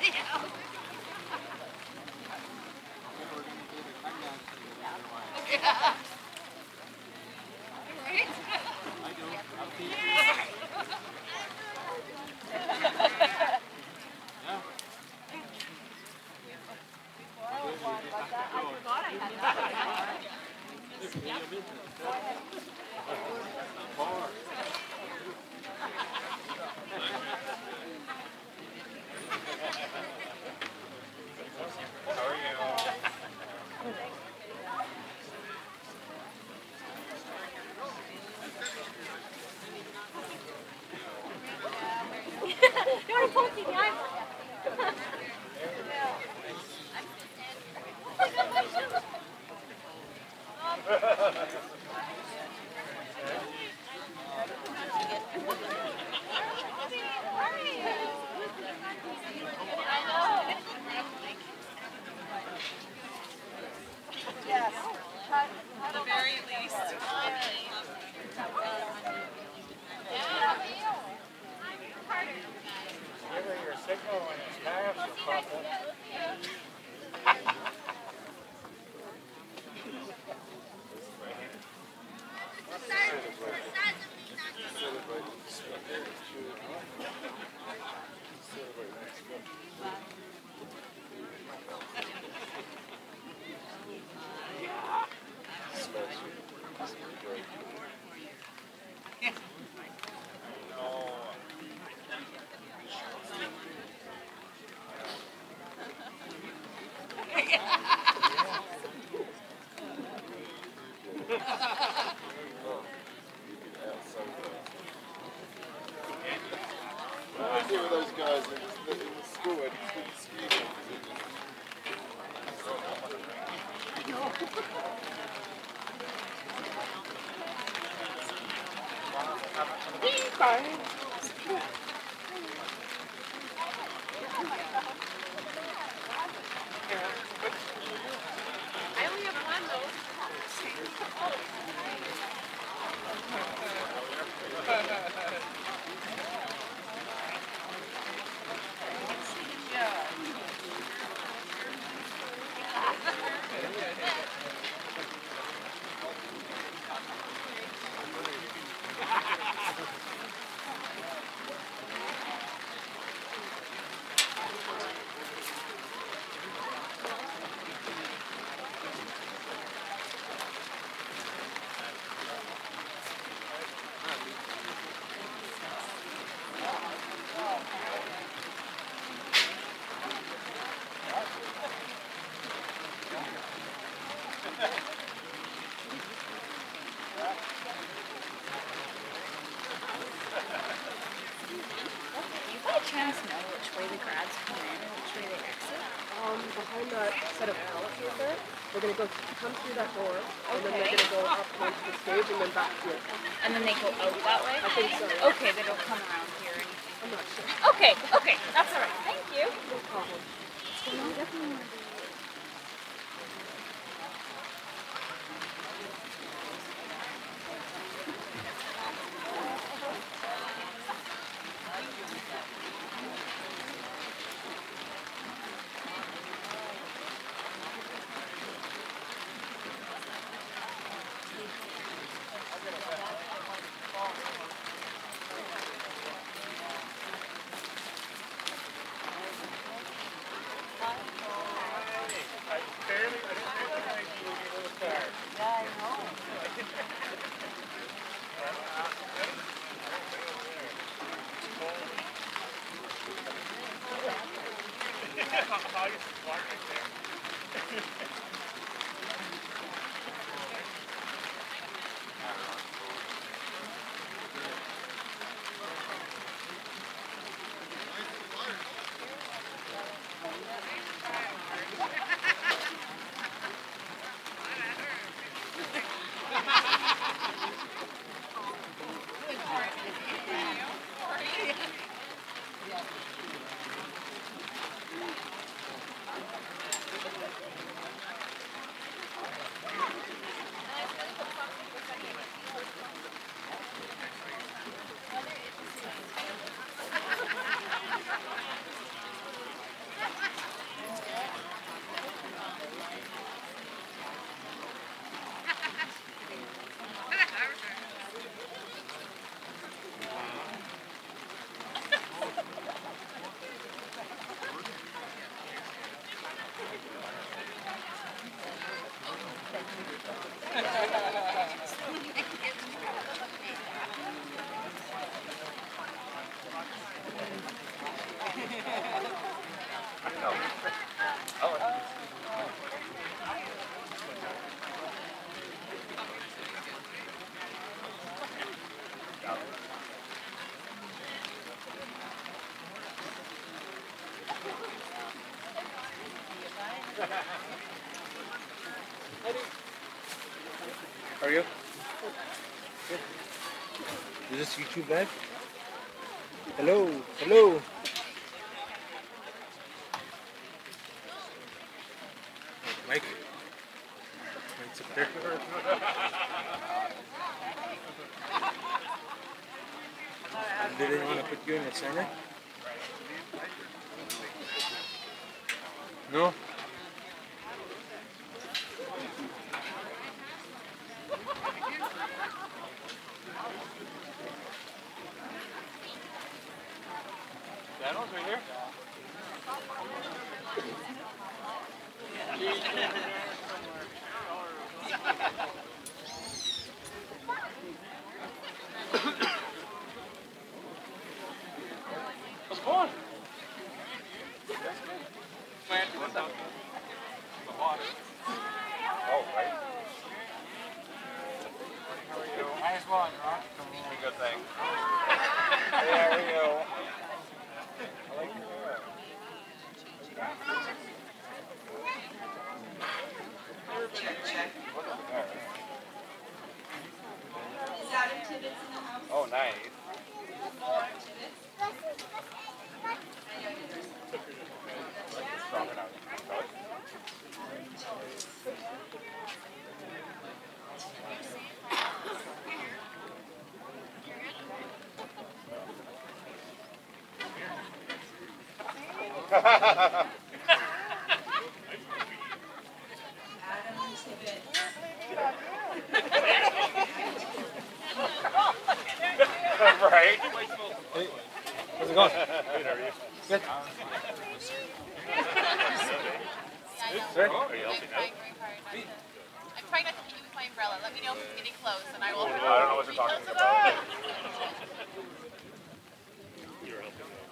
chance know which way the grads come in and which way they exit? Behind that set of pallets right there, they're going to come through that door, and then they're going to go up onto the stage and then back here. And then they go out that way? I think so, yeah. Okay, they don't come around here or anything. I'm not sure. Okay, that's alright. Thank you. No problem. So I definitely want to do How are you? Good. Is this YouTube live? Hello, hello. Mike. Mike's up there. Do they want to put you in the center? No? Daniel's right here. How's it going? Oh, right. How are you? Nice one, Rock. Good thing. There we go. I like your hair. Oh, nice. Stronger now. Right? Hey, how's it going? Good, how are you? Good. Sorry? Are you helping out? I'm trying not to hit you with my umbrella. Let me know if it's getting close and I will. I don't know what you're talking about. You're helping out.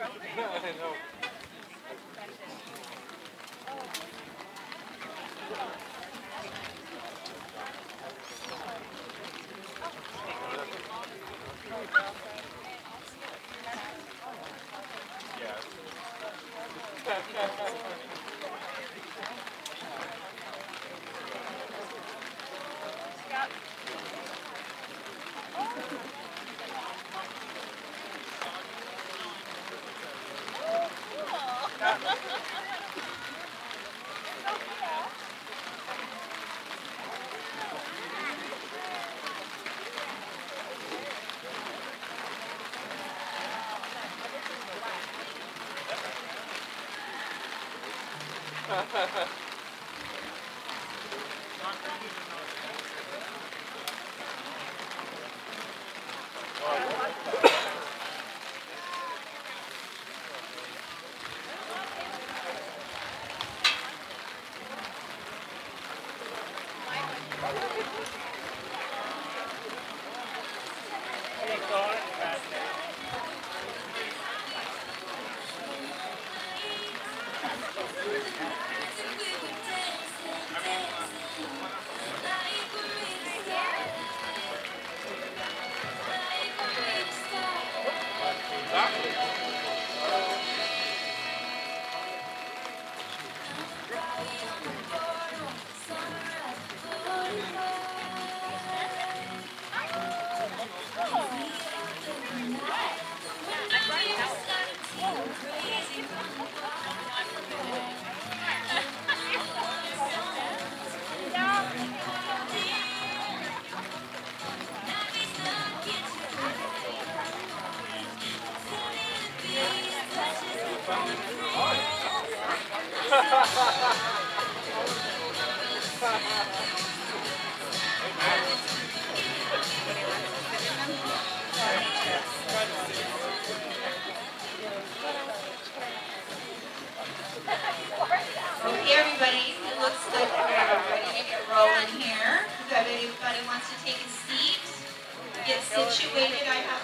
I know. Okay, everybody, it looks like we're ready to get rolling here. If everybody wants to take a seat, get situated, I have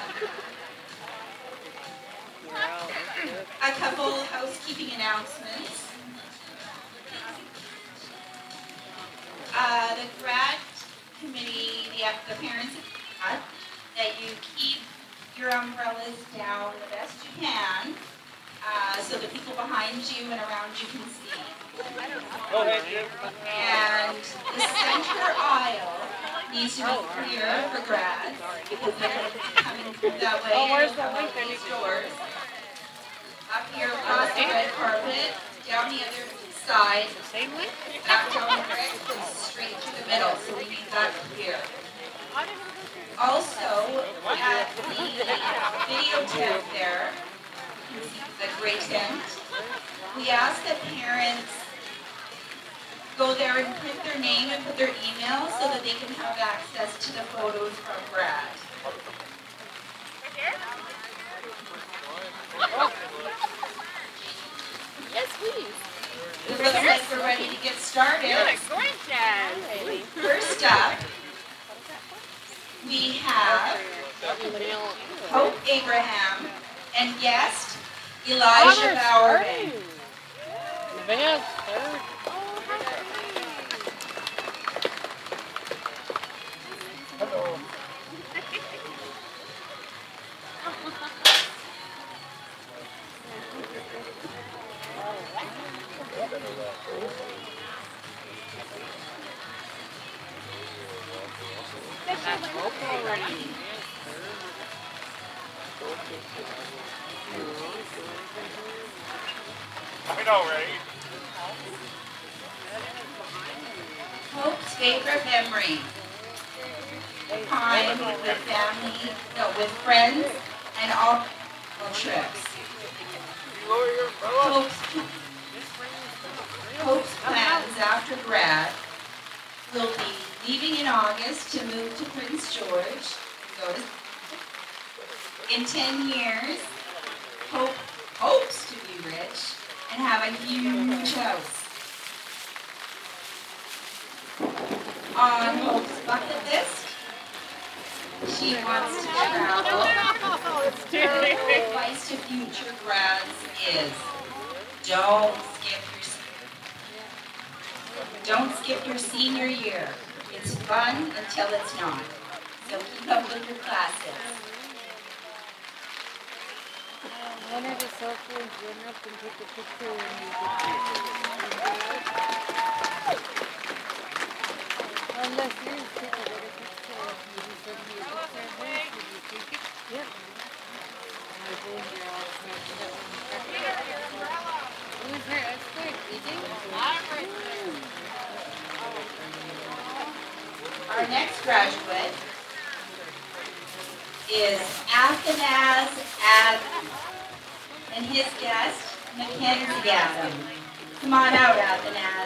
a couple housekeeping announcements. The Grad committee, the parents have that you keep your umbrellas down the best you can so the people behind you and around you can see. Go ahead, Jim. And the center aisle needs to be clear for Grad because they're going to be coming through that way. Oh, where's the out link? these doors. Up here across the red carpet, down the other side, back down the brick, and straight to the middle. So we need that clear. Also, at the video tent there, you can see the gray tent. We ask that parents go there and print their name and put their email so that they can have access to the photos from Grad. Yes, please. It looks like we're ready to get started. Grande. First up, we have Hope Abraham and guest Elijah Bowerman. Hello. I know, right? Hope's favorite memory. Time with family, with friends, and all trips. Hope's plans after Grad will be leaving in August to move to Prince George. In 10 years, Hope hopes to be rich and have a huge house. On Hope's bucket list, she wants to travel twice to future grads is don't skip your senior year. It's fun until it's not. So keep up with your classes. One of the cell phones went up and took a picture when you did unless yours took a better picture of you sent me a picture of it, did you take it? Yep. My phone here all smashed up and who's her expert? DJ? Our next graduate is Athanas Adam and his guest, Mackenzie Adam. Come on out, Athanas.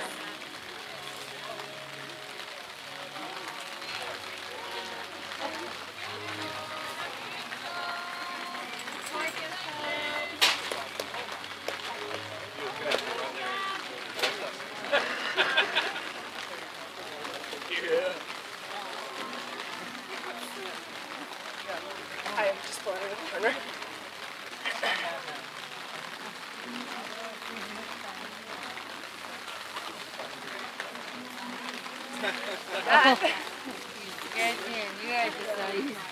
Hi, I'm just pulling in the corner. You guys just saw you down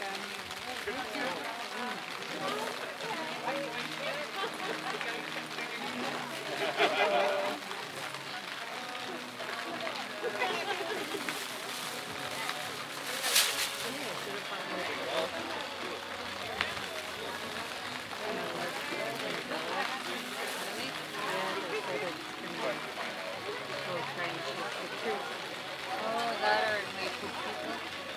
oh, that are my people.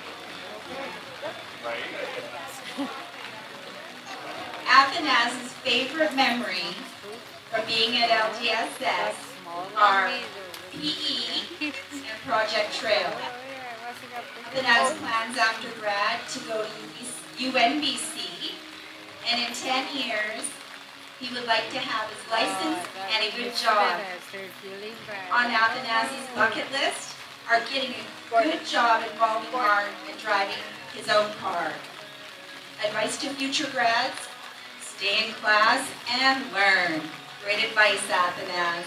Athanas's favorite memory from being at LDSS are PE and Project Trail. Athanas plans after grad to go to UNBC, and in 10 years, he would like to have his license and a good job. On Athanas's bucket list are getting a good job involving art and driving his own car. Advice to future grads: stay in class and learn. Great advice, Athanas.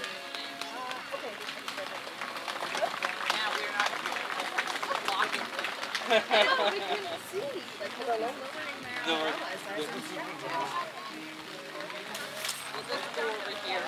Now we're not blocking. No, we can see. Like, hold on, We'll just go over here.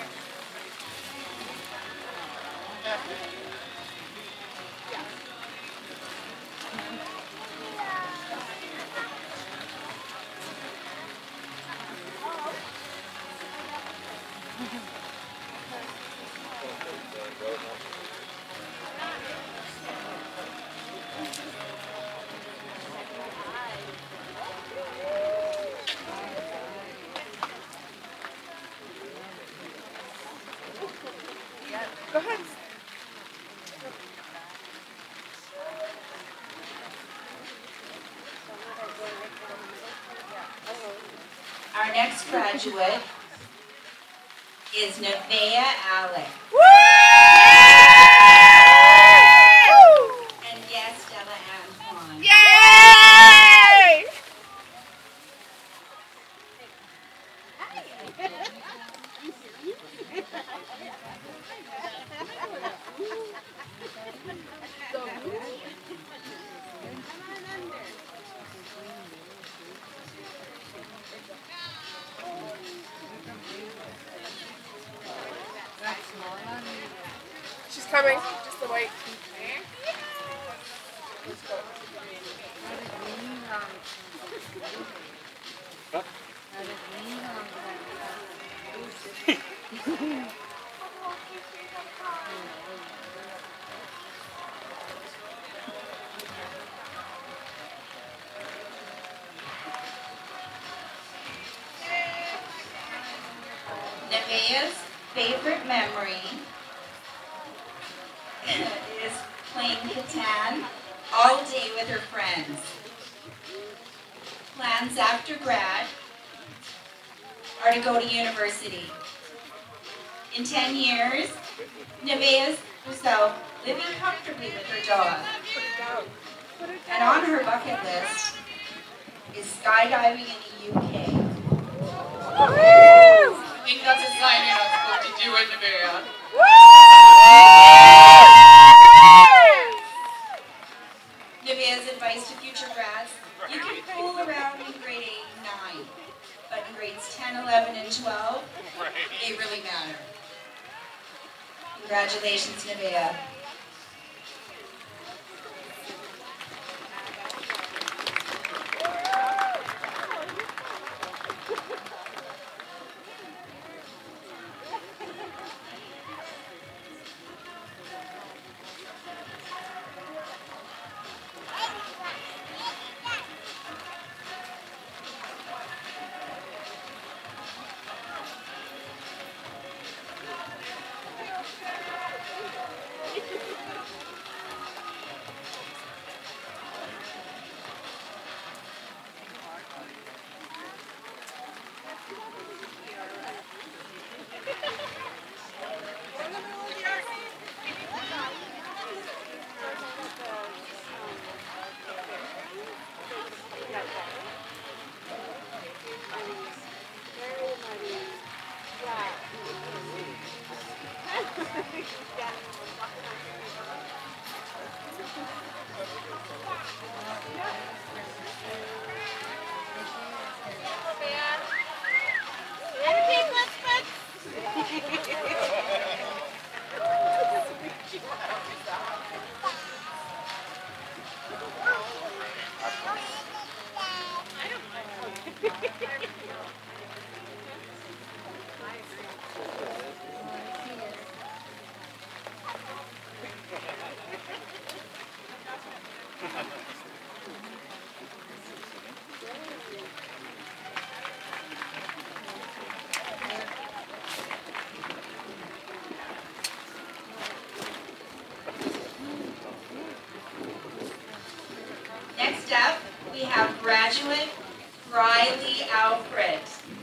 Go ahead. Our next graduate is Nevaeh Alec. And yes, Stella Antoine. Yay! She's coming. Just a wait. Let's go. Nevaeh's favorite memory is playing Catan all day with her friends. Plans after grad are to go to university. In 10 years, Nevaeh herself living comfortably with her job. Put it down. Put it down. And on her bucket list is skydiving in the UK. I think that's a sign you're not supposed to do it, Nevaeh. Nevaeh's advice to future grads: you can fool around in grade 8 and 9, but in grades 10, 11, and 12, they really matter. Congratulations, Nevaeh. Next up, we have graduate Riley Alfred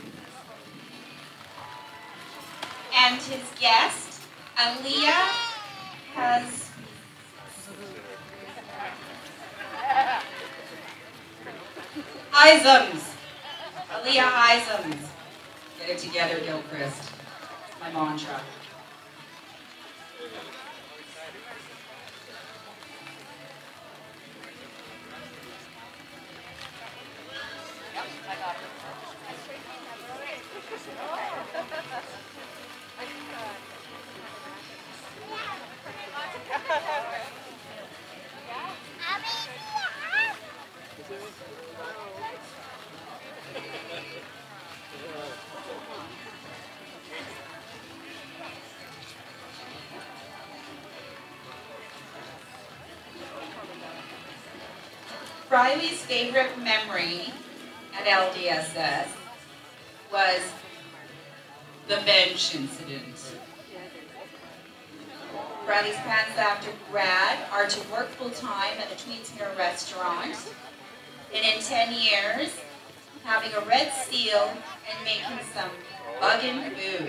and his guest, Aaliyah has Isams. Aaliyah Isams. Get it together, Gilchrist. My mantra. Riley's favorite memory at LDSS was the bench incident. Riley's plans after grad are to work full-time at the Tweedsmuir restaurant, and in 10 years, having a red seal and making some buggin' food.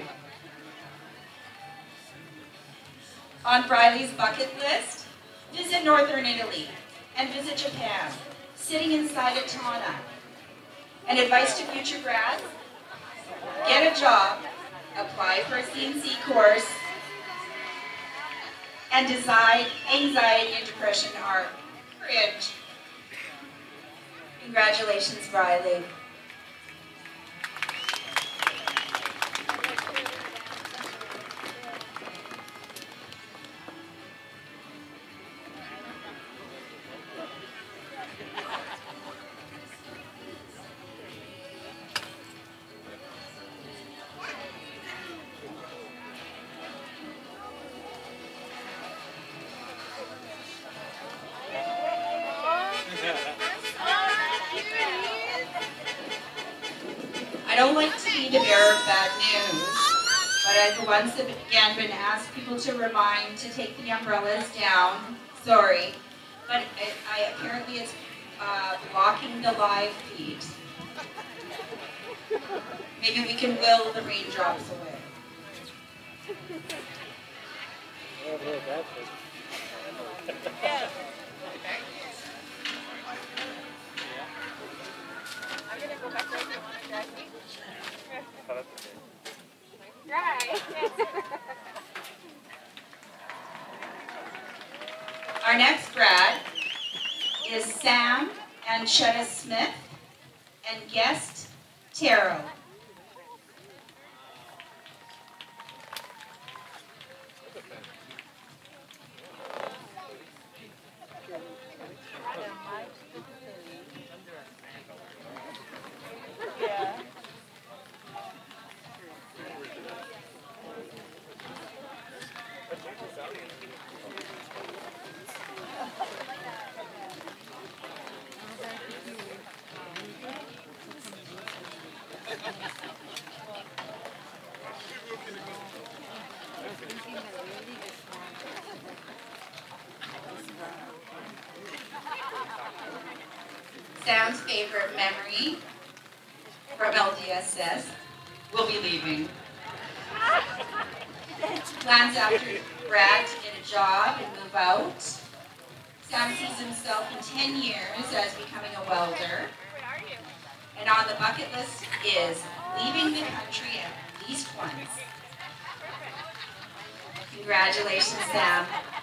On Riley's bucket list, visit Northern Italy and visit Japan, sitting inside a Tana. And advice to future grads: get a job, apply for a CNC course, and decide anxiety and depression are cringe. Congratulations, Riley. I don't like to be the bearer of bad news, but I've once again been asked people to remind to take the umbrellas down. Sorry, but apparently it's blocking the live feed. Maybe we can will the raindrops away. Yeah. I'm gonna go back there if you want to drag me. Right. Our next grad is Sam and Shetta Smith and guest Taro. Yeah. Sam's favorite memory from LDSS will be leaving. Plans after Grad to get a job and move out. Sam sees himself in 10 years as becoming a welder. And on the bucket list is leaving the country at least once. Congratulations, Sam.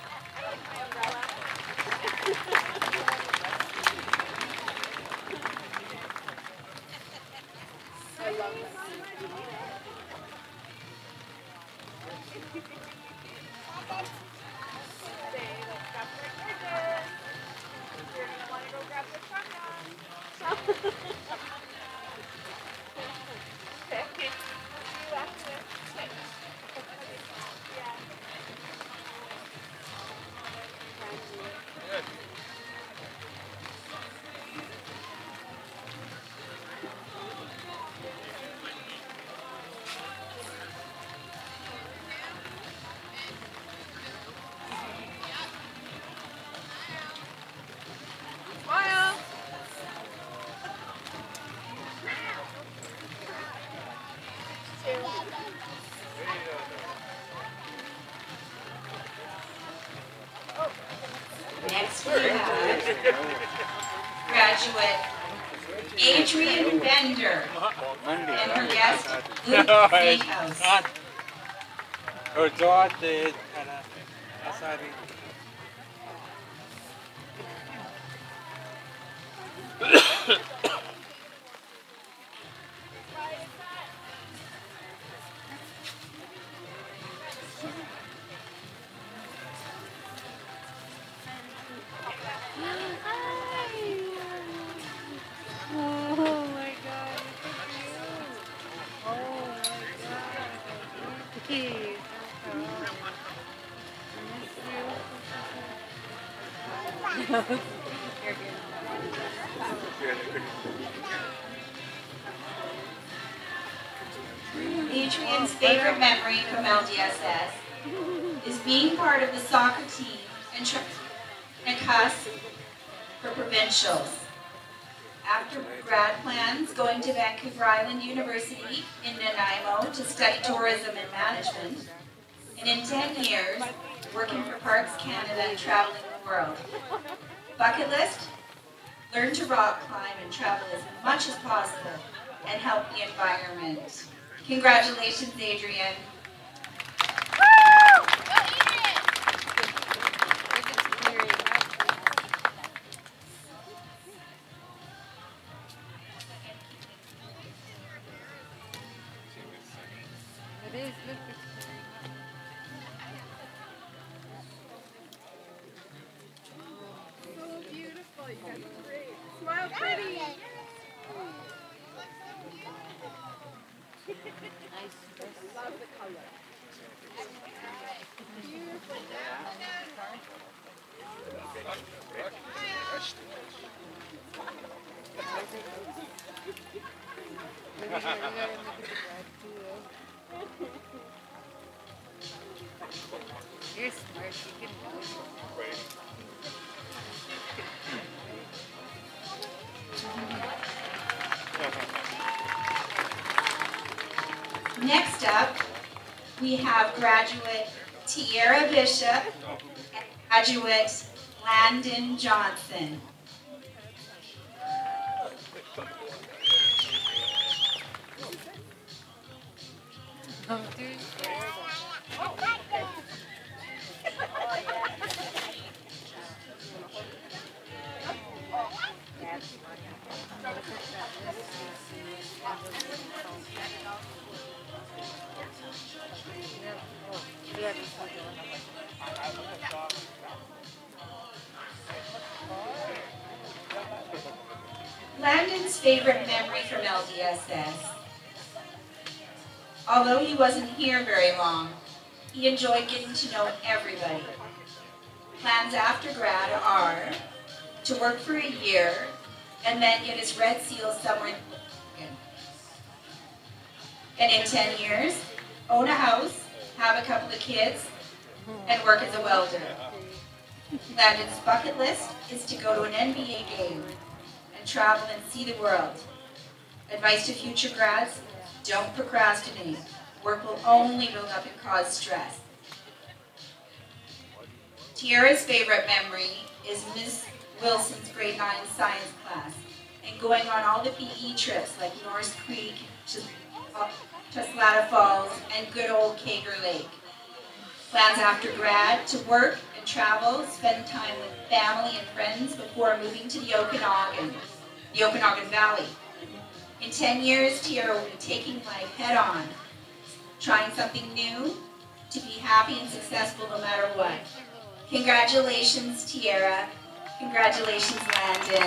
Next we have graduate Adrian Bender and her guest Luke Steakhouse. Or Dorothy. Sorry. Oh my god. Oh my god. Please. You're good. Adrian's favorite memory from LDSS is being part of the soccer team and trying to cuss for provincials. After grad plans, going to Vancouver Island University in Nanaimo to study tourism and management, and in 10 years, working for Parks Canada and traveling the world. Bucket list? Learn to rock climb and travel as much as possible and help the environment. Congratulations, Adrian. It is, look, it's So beautiful. You guys are great. Smile pretty. Love the color. Beautiful. You're smart, you can do it. Next up, we have graduate Tierra Bishop and graduate Landon Johnson. I'm too scared. Yeah, this is Landon's favorite memory from LDSS. Although he wasn't here very long, he enjoyed getting to know everybody. Plans after grad are to work for a year and then get his red seal somewhere and in 10 years, own a house, have a couple of kids, and work as a welder. Landon's bucket list is to go to an NBA game and travel and see the world. Advice to future grads, don't procrastinate. Work will only build up and cause stress. Tiara's favorite memory is Ms. Wilson's grade 9 science class and going on all the PE trips like Norris Creek, Tuslata Falls, and good old Kager Lake. Plans after grad to work and travel, spend time with family and friends before moving to the Okanagan Valley. In 10 years, Tiara will be taking life head on, trying something new, to be happy and successful no matter what. Congratulations, Tiara. Congratulations, Landon.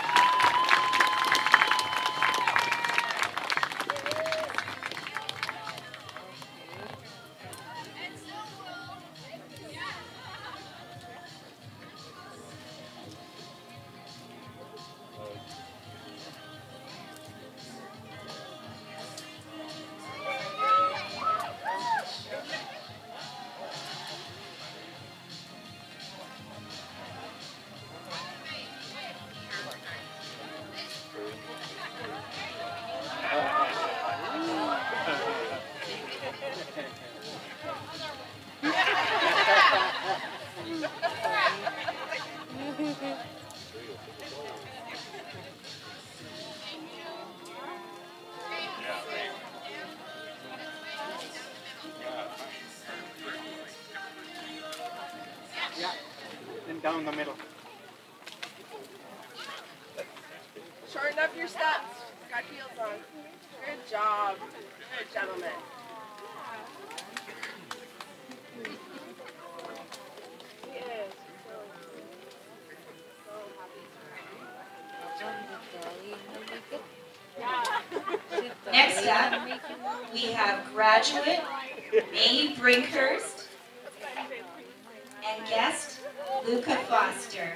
Yeah, and down the middle. Shorten up your steps. Got heels on. Good job. Good gentlemen. He is. So happy. Next up, we have graduate Mae Brinkhurst and guest Luca Foster.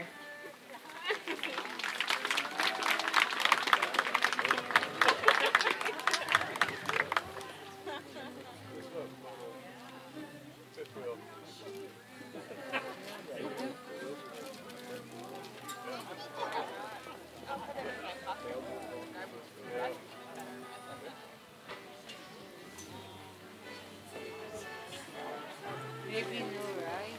maybe no, right?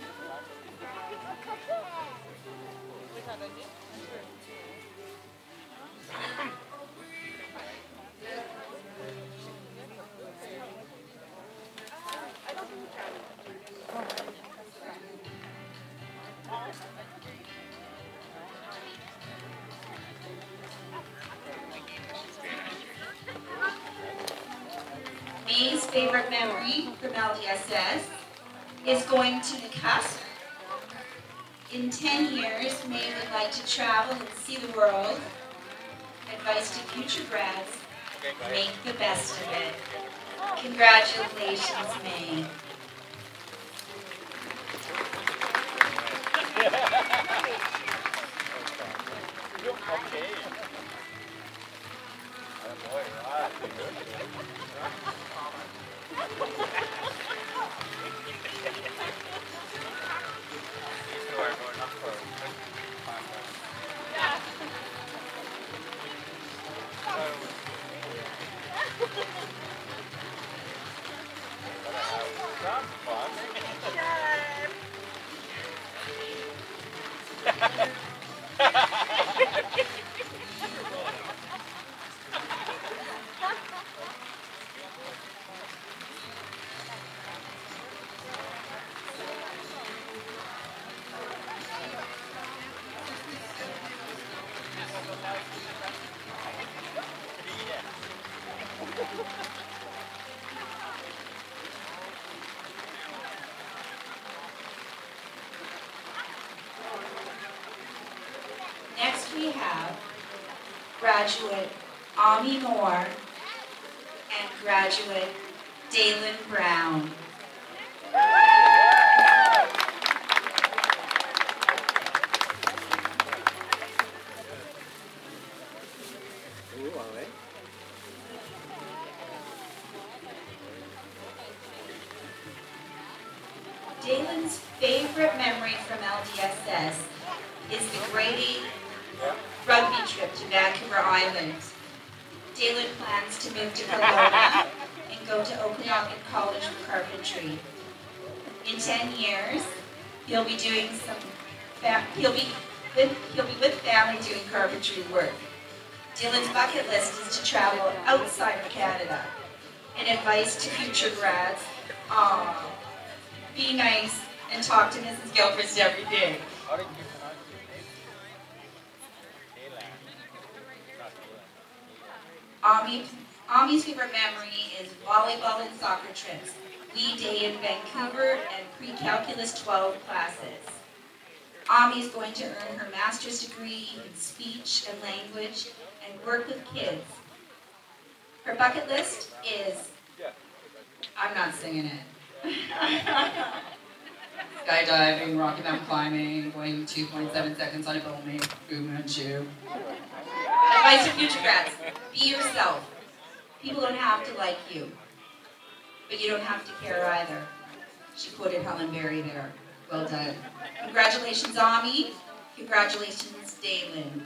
Mae's favorite memory from LDSS is going to the cusp. In 10 years, Mae would like to travel and see the world. Advice to future grads, make the best of it. Congratulations, Mae. Okay. Boy, right. graduate Ami Moore and graduate Dalen Brown. Dalen's favorite memory from LDSS is the grade 8 rugby trip to Vancouver Island. Dalen plans to move to Kelowna and go to Okanagan College for Carpentry. In 10 years, he'll be doing he'll be with family doing carpentry work. Dalen's bucket list is to travel outside of Canada. And advice to future grads, be nice and talk to Mrs. Gilchrist every day. Ami's favorite memory is volleyball and soccer trips, Wee Day in Vancouver, and pre-calculus 12 classes. Ami is going to earn her master's degree in speech and language and work with kids. Her bucket list is, I'm not singing it. Skydiving, rocky mountain climbing, going 2.7 seconds on a Fu Manchu. Advice to future grads, be yourself. People don't have to like you, but you don't have to care either. She quoted Helen Berry there. Well done. Congratulations, Ami. Congratulations, Dalen.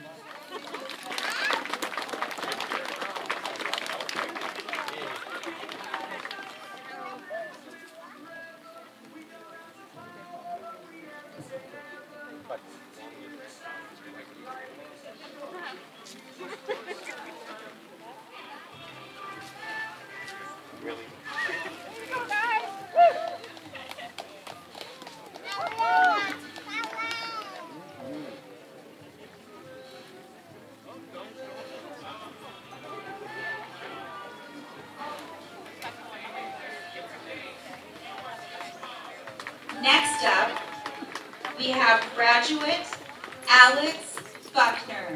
Next up, we have graduate Alex Buckner.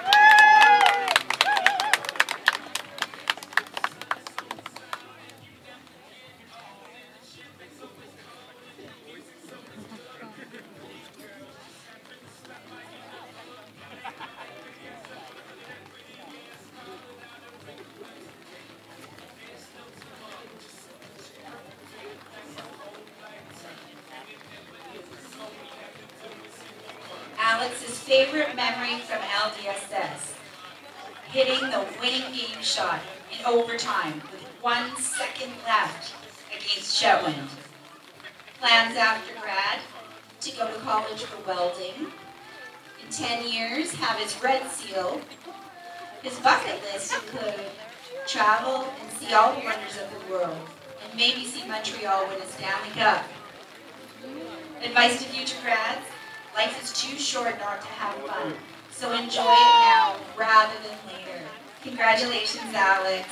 Alex's favorite memory from LDSS, hitting the winning game shot in overtime with 1 second left against Shetland. Plans after grad to go to college for welding. In 10 years, have his red seal. His bucket list include travel and see all the wonders of the world, and maybe see Montreal win a Stanley Cup. Advice to future grads, life is too short not to have fun, so enjoy it now rather than later. Congratulations, Alex.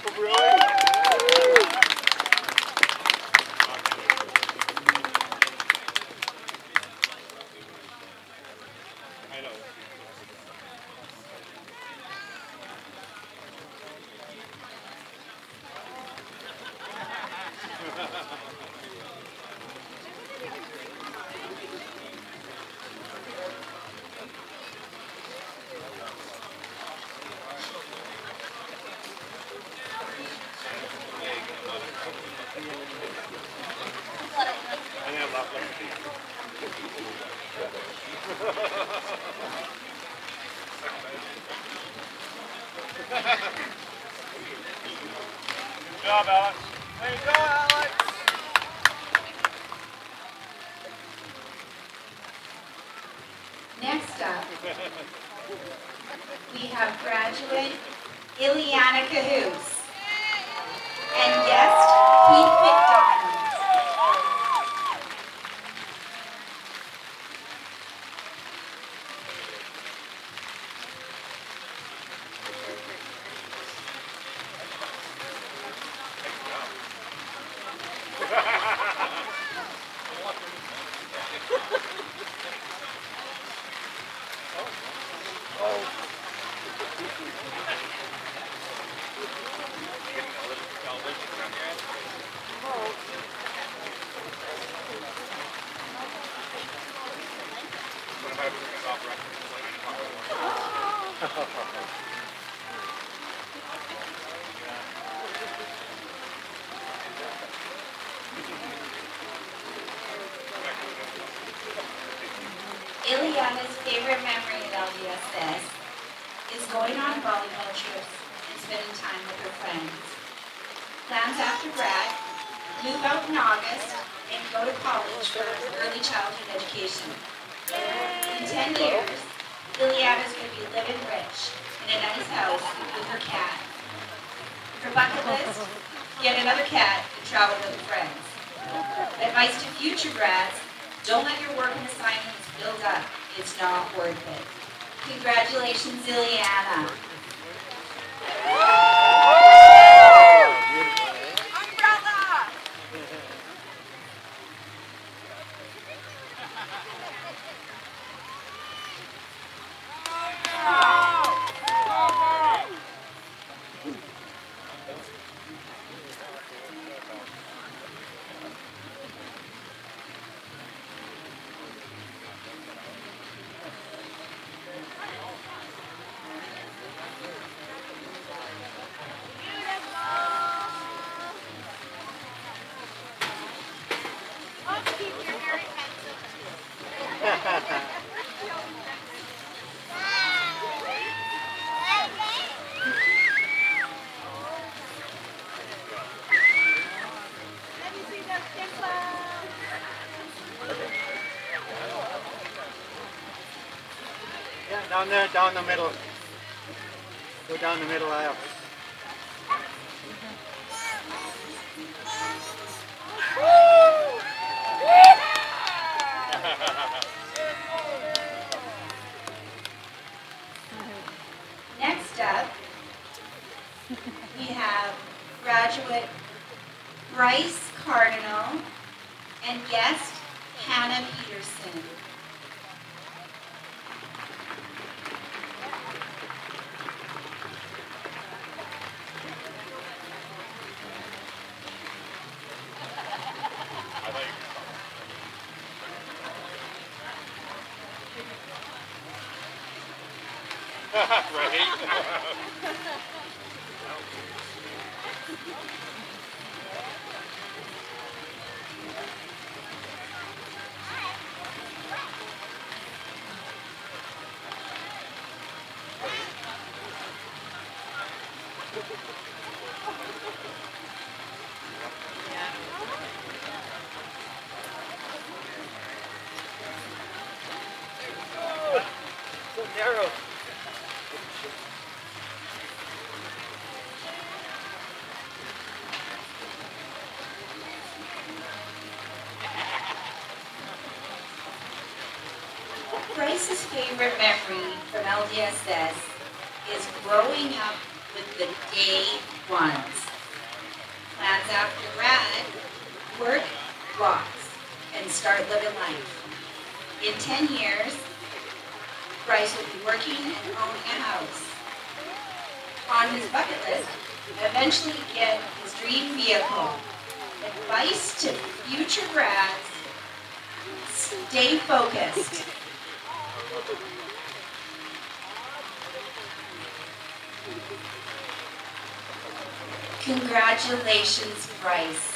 Good job, Alex. There you go, Alex. Next up, we have graduate Ileana Cahoose and guest Keith McDonald. favorite memory at LDSS is going on volleyball trips and spending time with her friends. Plans after grad, move out in August, and go to college for early childhood education. In 10 years, Liliana's going to be living rich in a nice house with her cat. Her bucket list, get another cat and travel with friends. Advice to future grads, don't let your work and assignments build up. It's not worth it. Congratulations, Liliana. Yeah, down there, down the middle. Go down the middle aisle. Next up, we have graduate Bryce Cardinal and guest Hannah Peterson. So narrow. Bryce's favorite memory from LDSS is growing up with the day ones. Plans after grad, work, blocks, and start living life. In 10 years, Bryce will be working and owning a house. On his bucket list, eventually get his dream vehicle. Advice to future grads, stay focused. Congratulations, Bryce.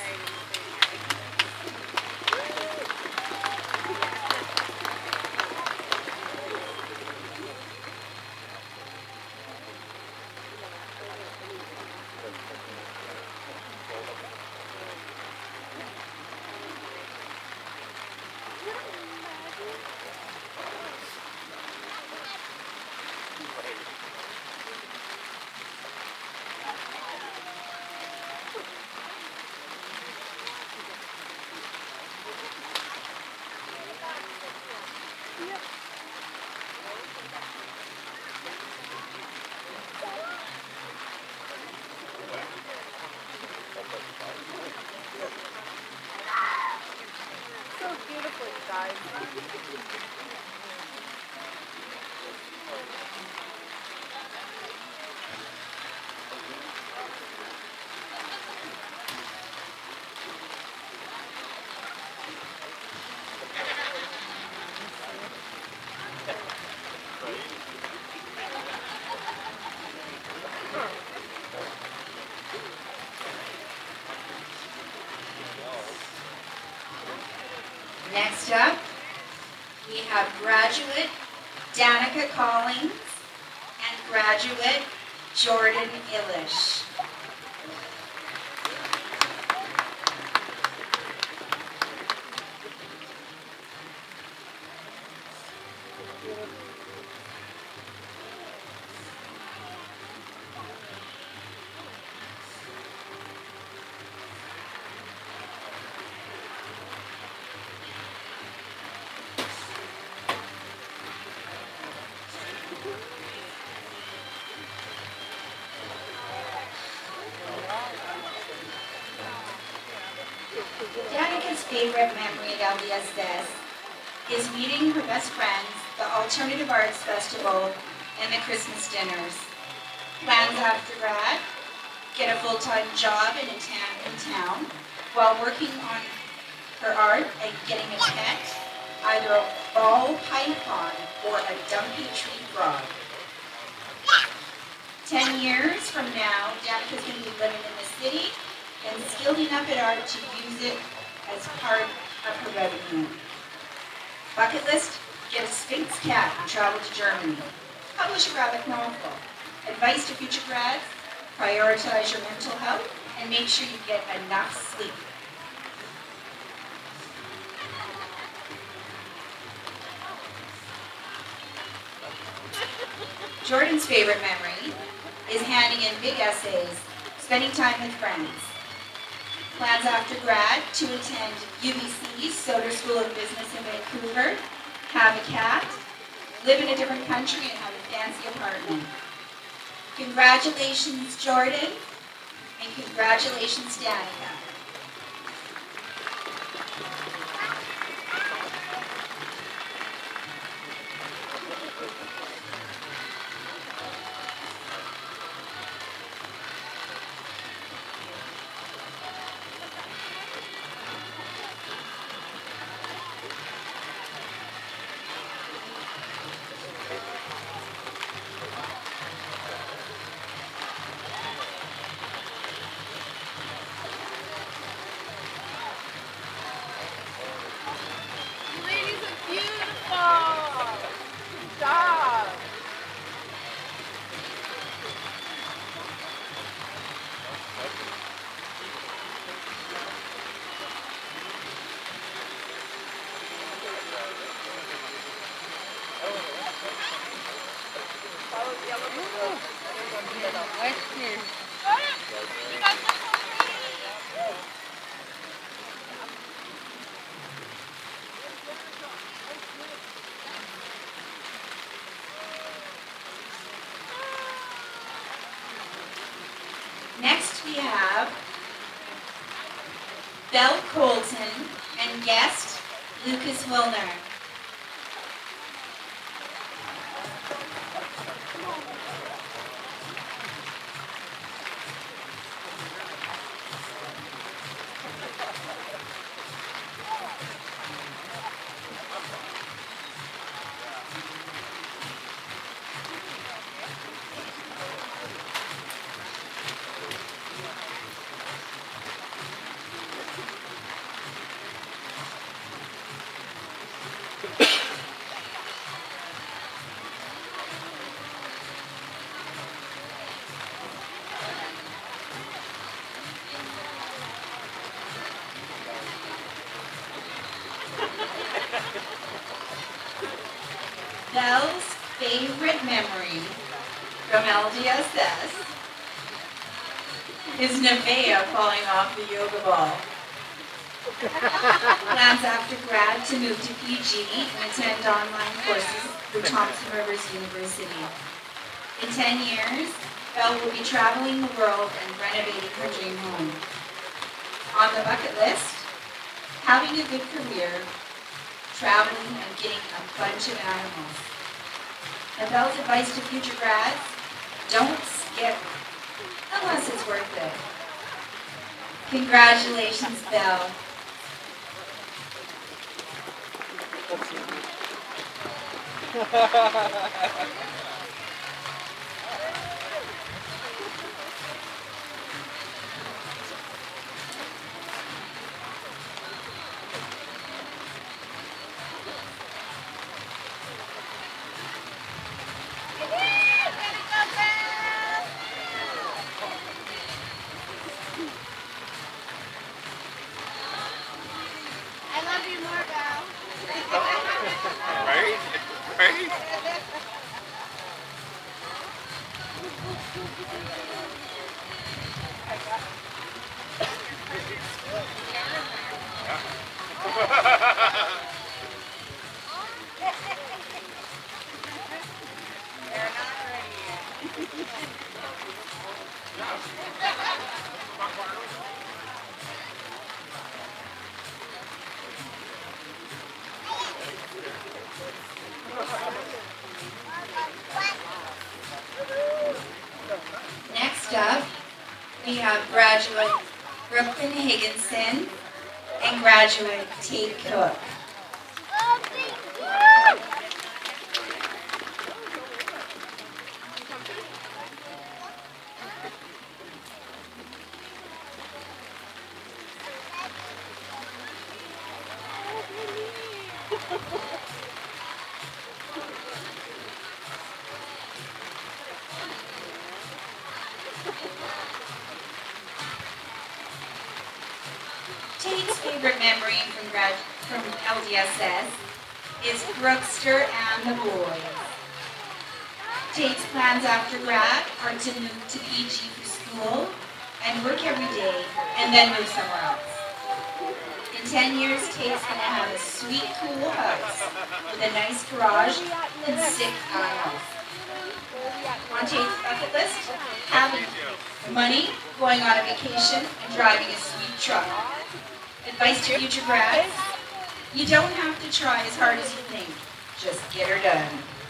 So beautiful, you guys. Next up, we have graduate Danica Collins, and graduate Jordan Illish. Danica's favorite memory at LDSS is meeting her best friends, the Alternative Arts Festival, and the Christmas dinners. Plans after grad, get a full-time job in town while working on her art and getting a pet, either a ball python or a dumpy tree frog. 10 years from now, Danica's going to be living in the city and skilled enough at art to use it as part of her revenue. Bucket list, get a Sphinx cat and travel to Germany. Publish a graphic novel. Advice to future grads, prioritize your mental health and make sure you get enough sleep. Jordan's favorite memory is handing in big essays, spending time with friends. Plans after grad to attend UBC's Soder School of Business in Vancouver, have a cat, live in a different country, and have a fancy apartment. Congratulations, Jordan, and congratulations, Danica. You ladies are beautiful. Good job. Follow the yellow road. Western. You guys look so pretty. Next we have Belle Colton and guest Lucas Wilner. Belle's favorite memory from LDSS is Nevaeh falling off the yoga ball. Plans after grad to move to Fiji and attend online courses through Thompson Rivers University. In 10 years, Belle will be traveling the world and renovating her dream home. On the bucket list, having a good career, traveling and getting a bunch of animals. And Belle's advice to future grads, don't skip unless it's worth it. Congratulations, Belle. Next up, we have graduate Brooklyn Higginson and graduate Tate Cook. Tate's favorite memory from LDSS is Brookster and the boys. Tate's plans after grad are to move to PG for school and work every day and then move somewhere else. In 10 years, Tate's going to have a sweet, cool house with a nice garage and 6 aisles. On Tate's bucket list, having money, going on a vacation, and driving a sweet truck. Advice to future grads: you don't have to try as hard as you think. Just get her done.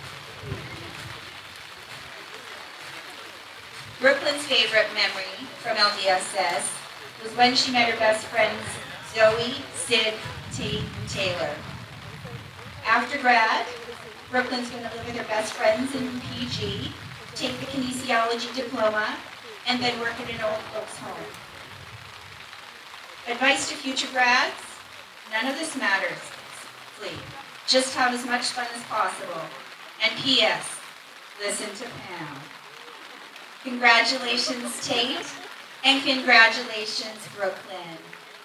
Brooklyn's favorite memory from LDSS was when she met her best friends Zoe, Sid, Tate, and Taylor. After grad, Brooklyn's going to live with her best friends in PG, take the kinesiology diploma, and then work at an old folks' home. Advice to future grads: none of this matters. Please, just have as much fun as possible. And P.S. Listen to Pam. Congratulations, Tate, and congratulations, Brooklyn.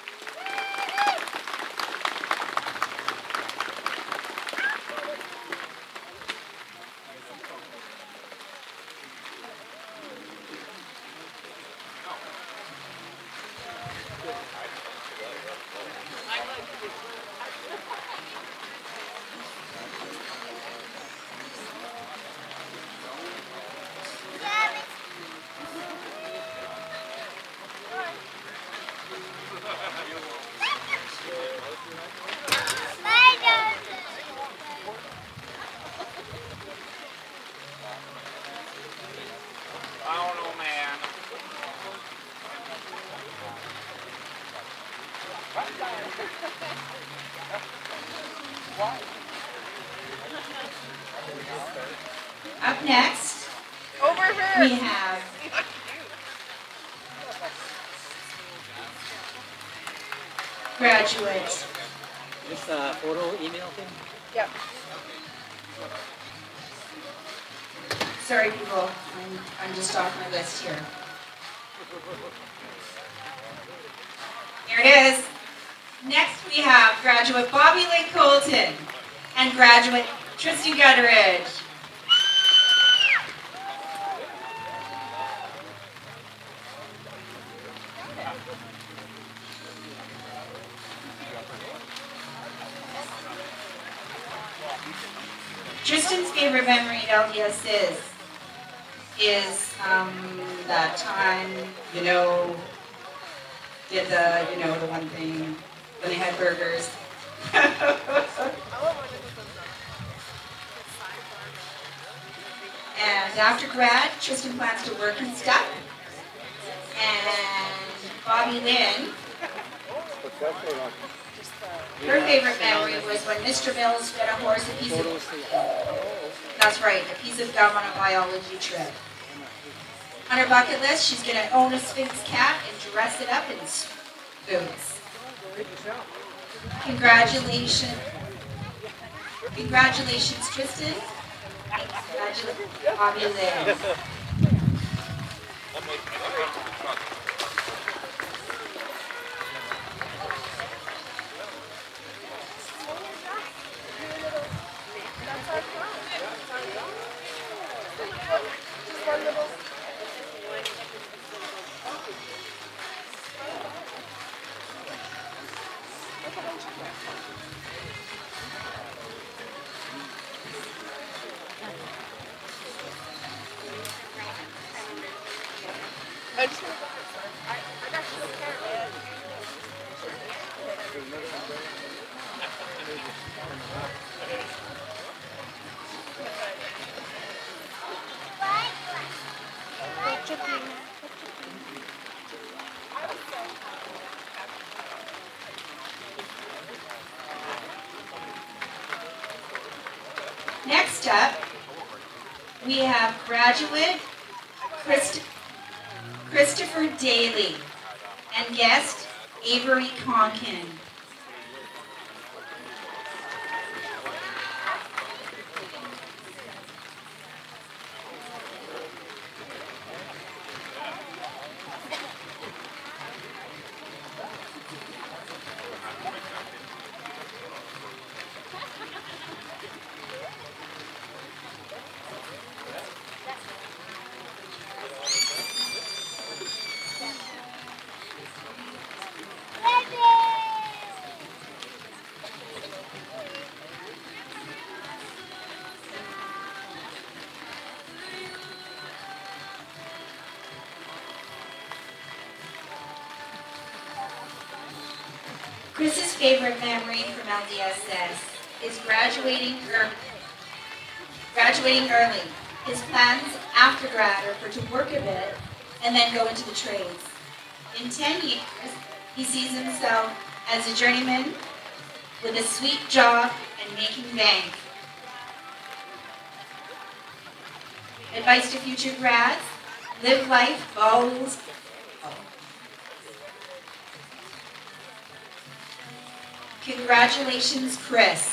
Up next, we have graduate. This photo email thing? Yep. Sorry, people. I'm just off my list here. Here it is. Next, we have graduate Bobby Lake Colton and graduate Tristan Gutteridge. Tristan's favorite memory at LDS is that time, did the one thing when they had burgers. And after grad, Tristan plans to work and stuff. And Bobby Lynn, her favorite memory was when Mr. Mills fed a horse a piece of, that's right, a piece of gum on a biology trip. On her bucket list, she's going to own a Sphinx cat and dress it up in boots. Congratulations. Congratulations, Tristan. Congratulations, Bobby Lynn. That's our car. I just want to go first. I actually don't care, man. Next up, we have graduate Christopher Daly and guest Avery Conkin. Chris's favorite memory from LDSS is graduating early. His plans after grad are for to work a bit and then go into the trades. In 10 years, he sees himself as a journeyman with a sweet job and making bank. Advice to future grads: live life always. Congratulations, Chris.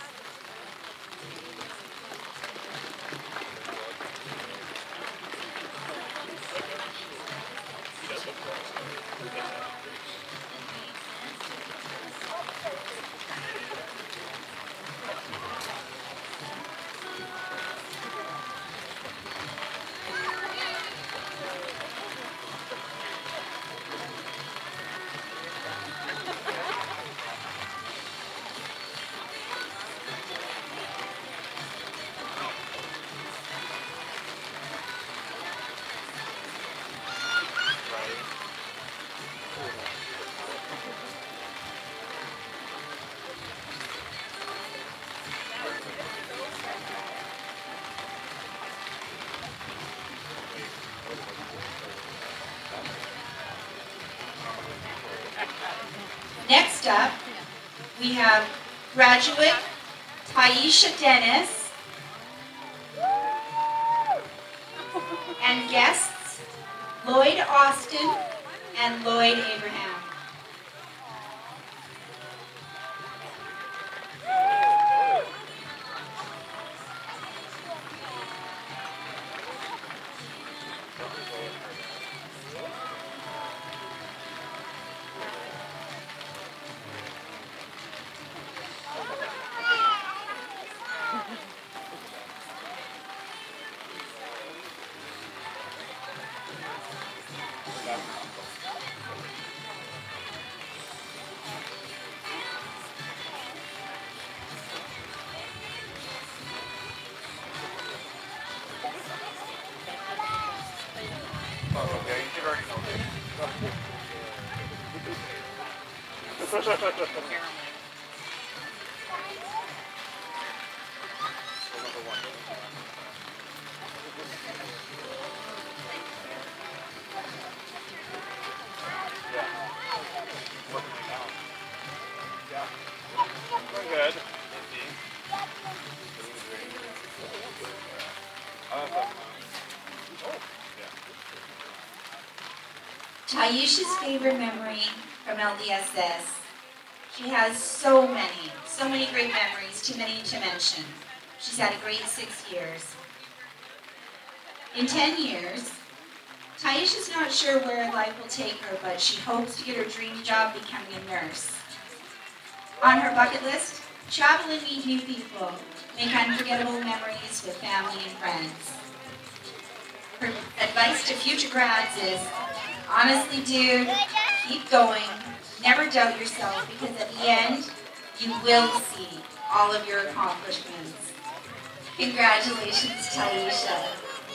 Next up, we have graduate Taisha Dennis and guests Lloyd Austin and Lloyd Abraham. Okay, you should already know this. We're good. Taisha's favorite memory from LDSS. She has so many great memories, too many to mention. She's had a great 6 years. In 10 years, Taisha's not sure where life will take her, but she hopes to get her dream job becoming a nurse. On her bucket list, travel and meet new people, make unforgettable memories with family and friends. Her advice to future grads is, honestly, dude, keep going, Never doubt yourself, because at the end, you will see all of your accomplishments. Congratulations, Taisha.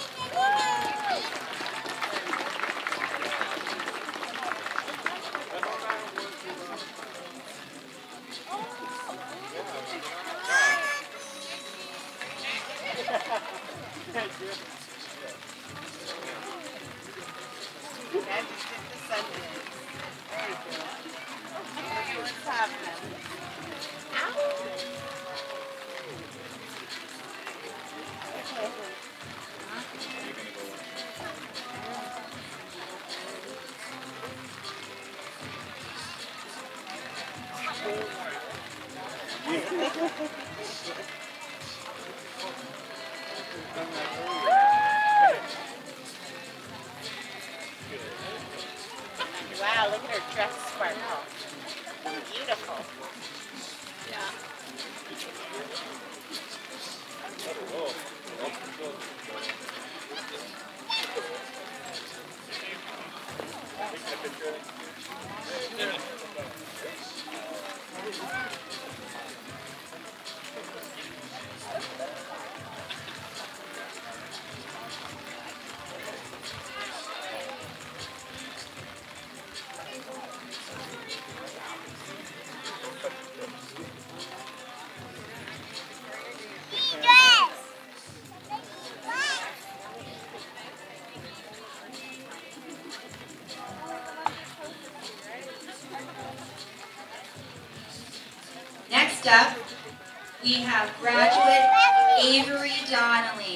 Wow, look at her dress sparkle. Beautiful. Next up, we have graduate Avery Donnelly.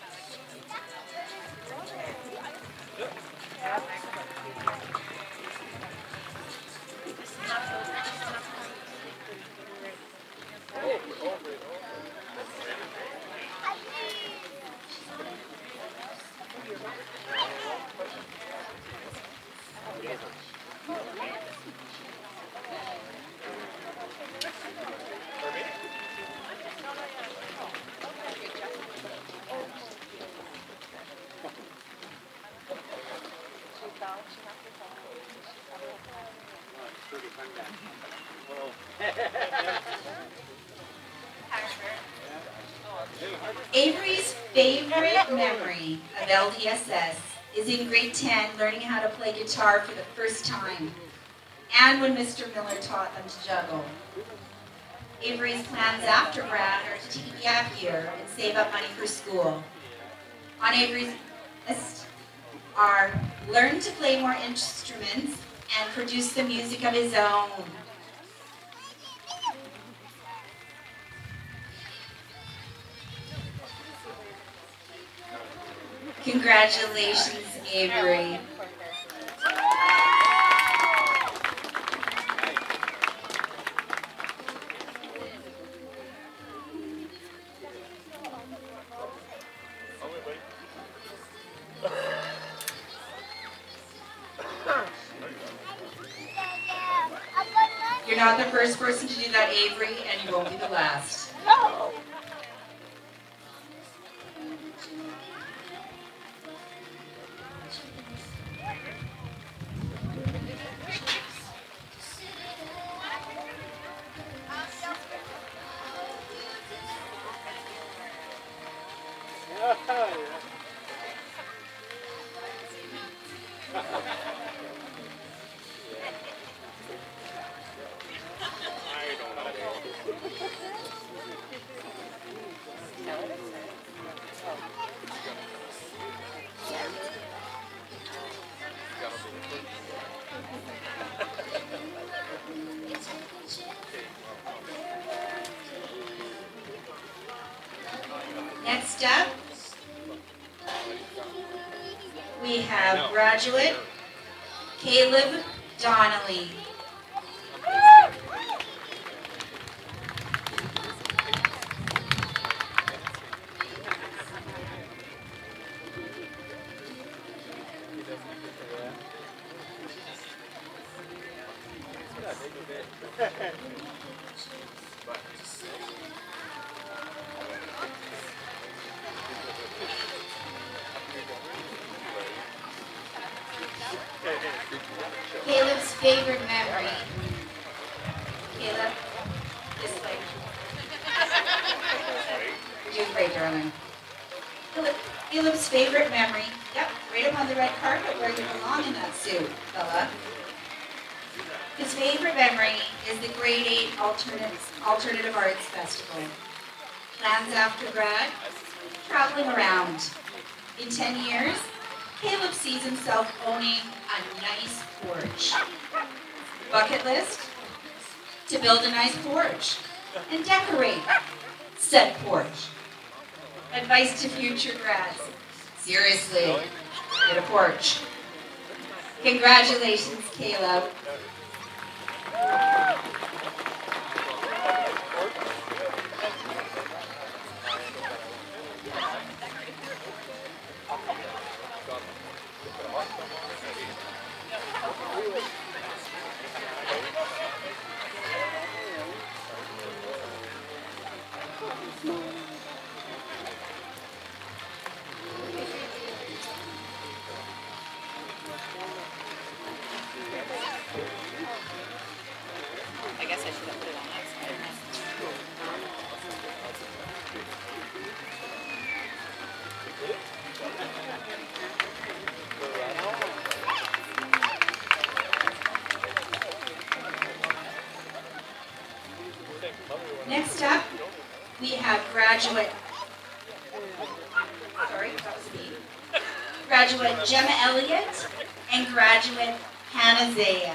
Avery's favorite memory of LDSS is in grade 10, learning how to play guitar for the first time, and when Mr. Miller taught them to juggle. Avery's plans after Grad are to take a gap year and save up money for school. On Avery's list are learn to play more instruments and produce the music of his own. Congratulations, Avery. You're not the first person to do that, Avery, and you won't be the last. Next up, we have graduate Caleb Donnelly. Caleb's favorite memory. Caleb, this way. You're great, darling. Caleb's favorite memory. Yep, right up on the red carpet where you belong in that suit, fella. His favorite memory is the Grade 8 Alternative Arts Festival. Plans after grad, traveling around. In 10 years, Caleb sees himself owning a nice porch. Bucket list, to build a nice porch and decorate said porch. Advice to future grads, seriously, get a porch. Congratulations, Caleb. I guess I should have put it on that side. Next up, we have graduate, sorry, that was me. Graduate Gemma Elliott and graduate Hannah Zaya.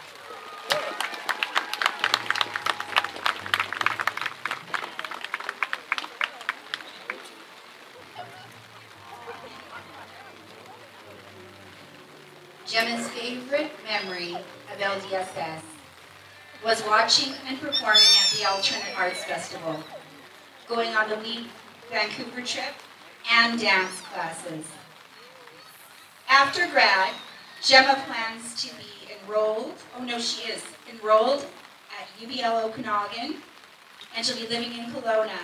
Gemma's favorite memory of LDSS was watching and performing at the Alternate Arts Festival, going on the week Vancouver trip, and dance classes. After grad, Gemma plans to be enrolled, she is enrolled at UBL Okanagan, and she'll be living in Kelowna.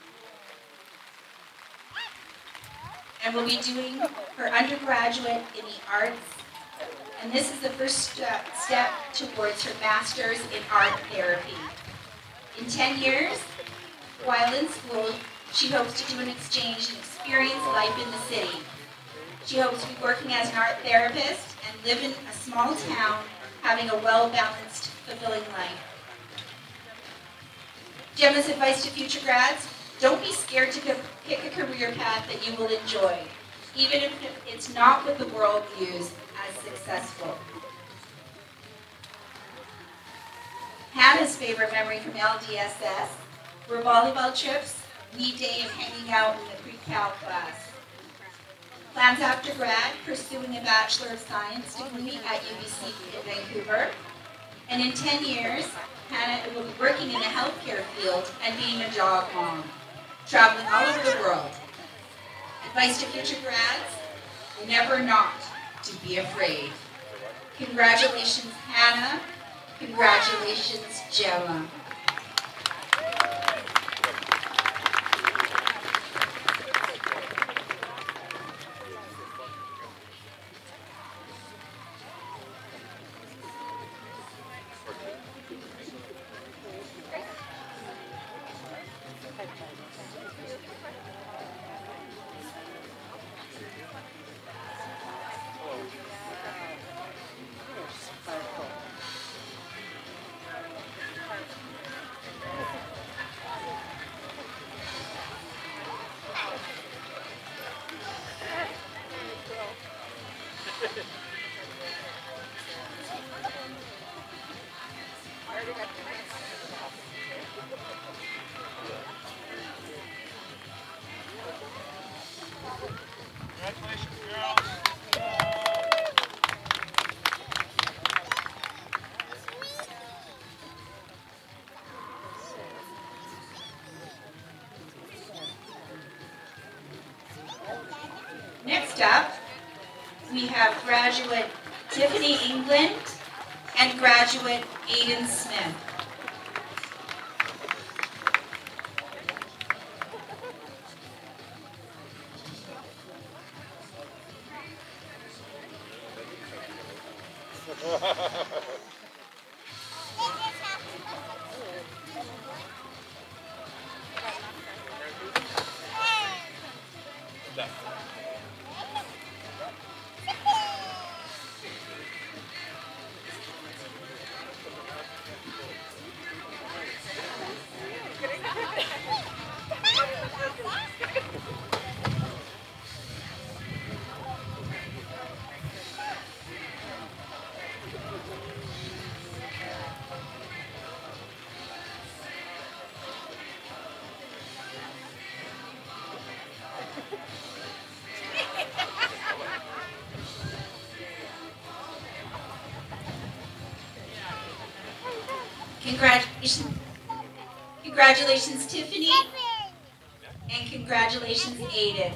And will be doing her undergraduate in the arts. And this is the first step towards her master's in art therapy. In 10 years, while in school, she hopes to do an exchange and experience life in the city. She hopes to be working as an art therapist and live in a small town, having a well-balanced, fulfilling life. Gemma's advice to future grads, don't be scared to pick a career path that you will enjoy, even if it's not what the world views as successful. Hannah's favorite memory from LDSS were volleyball trips, lead day, and hanging out in the pre-cal class. Plans after grad, pursuing a Bachelor of Science degree at UBC in Vancouver. And in 10 years, Hannah will be working in the healthcare field and being a dog mom, traveling all over the world. Advice to future grads, never not to be afraid. Congratulations, Hannah. Congratulations, Gemma. Congratulations, girls. Next up, we have graduate Tiffany England and graduate Aiden Smith. Congratulations. Congratulations, Tiffany. And congratulations, Aiden.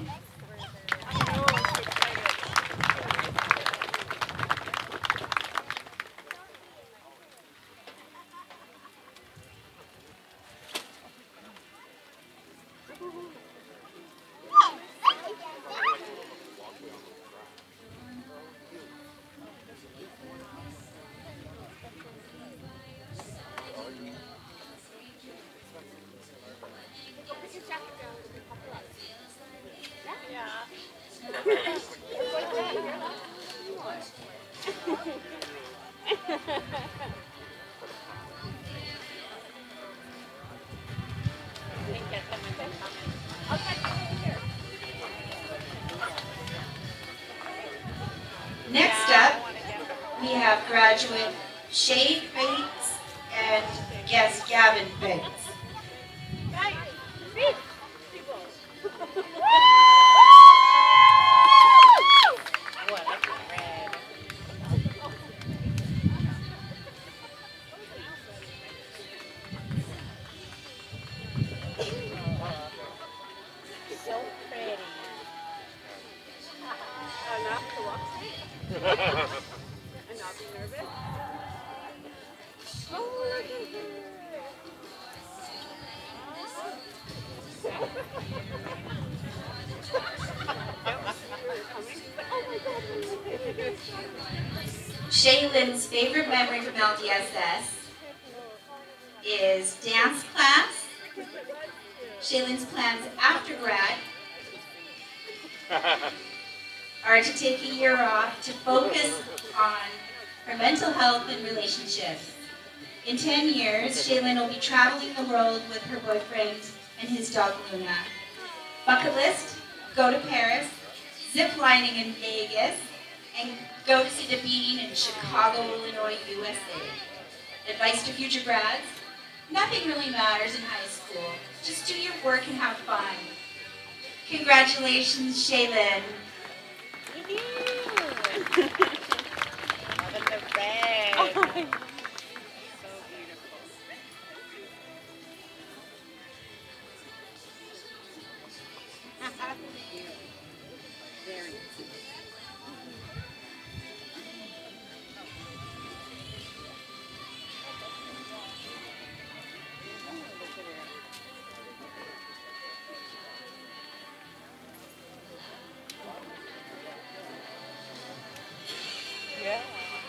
Next up, we have graduate Shay Bates and guest Gavin Bates. And not be nervous. Oh, look at Shaylin's favorite memory from LDSS is dance class. Shaylin's plans after grad are to take a year off to focus on her mental health and relationships. In 10 years, Shaylin will be traveling the world with her boyfriend and his dog Luna. Bucket list, go to Paris, zip lining in Vegas, and go to see the Bean in Chicago, Illinois, USA. Advice to future grads, nothing really matters in high school. Just do your work and have fun. Congratulations, Shaylin. Loving the red. Oh my God. So beautiful. Very cute. Yeah.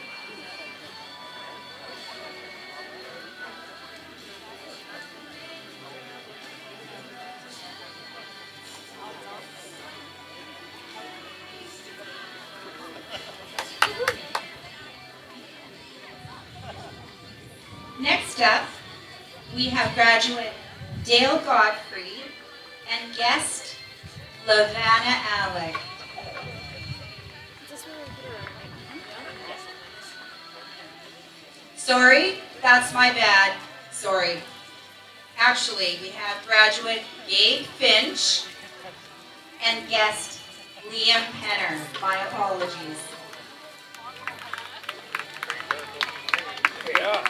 Next up, we have graduate Dale Godfrey and guest Lavanna Alec. Sorry, that's my bad. Sorry. Actually, we have graduate Gabe Finch and guest Liam Penner. My apologies. Yeah.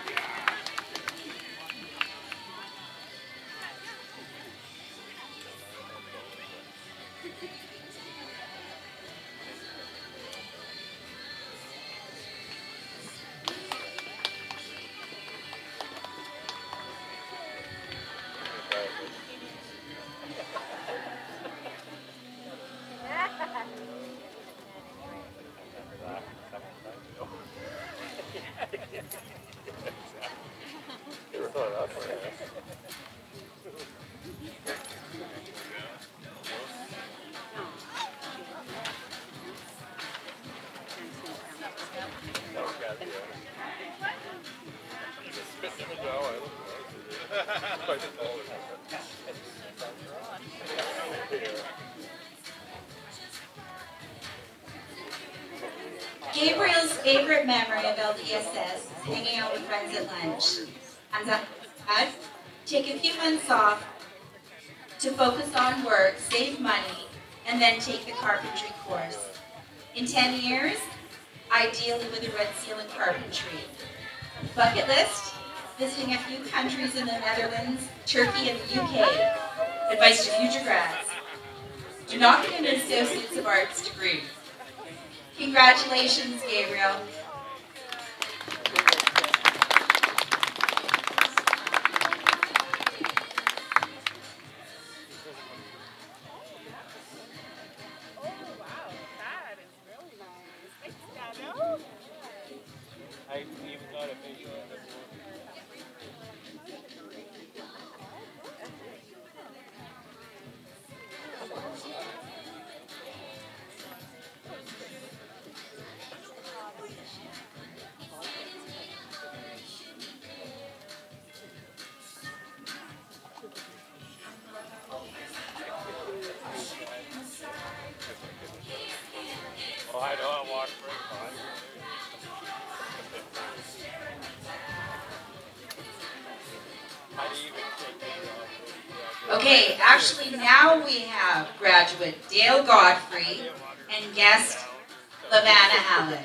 Gabriel's favorite memory of LDSS is hanging out with friends at lunch. And that, take a few months off to focus on work, save money, and then take the carpentry course. In 10 years, ideally with a red seal in carpentry. Bucket list, visiting a few countries in the Netherlands, Turkey, and the UK. Advice to future grads: do not get an Associates of Arts degree. Congratulations, Gabriel. I even got a picture of it. Well, I know I walked right by. I'd even take it. Okay, actually now we have graduate Dale Godfrey and guest Lavanna Allen.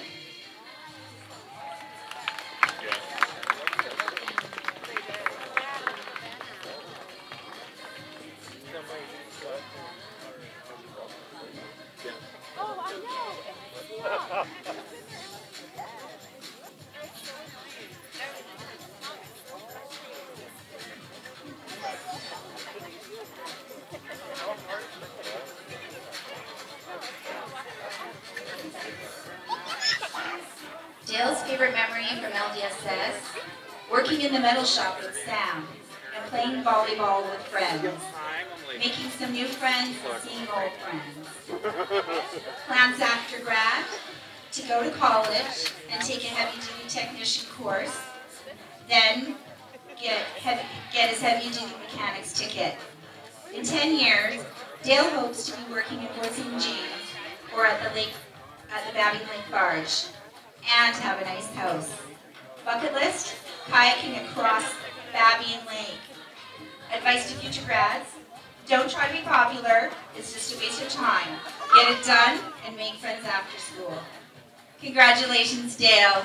Dale's favorite memory from LDSS: working in the metal shop with Sam and playing volleyball with friends, making some new friends and seeing old friends. Plans after grad: to go to college and take a heavy-duty technician course, then get his heavy-duty mechanic's ticket. In 10 years, Dale hopes to be working in Fort St. James or at the Babby Lake Barge, and have a nice house. Bucket list: kayaking across Babby Lake. Advice to future grads: don't try to be popular, it's just a waste of time. Get it done and make friends after school. Congratulations, Dale.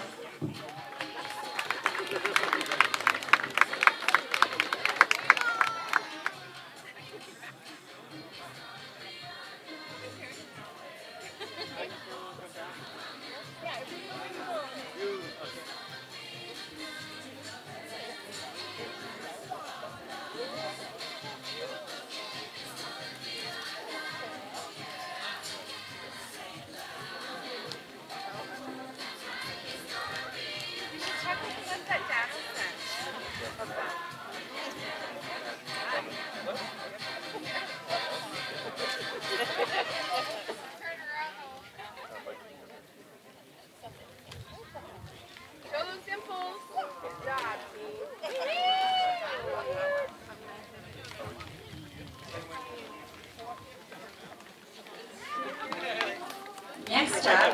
Next up,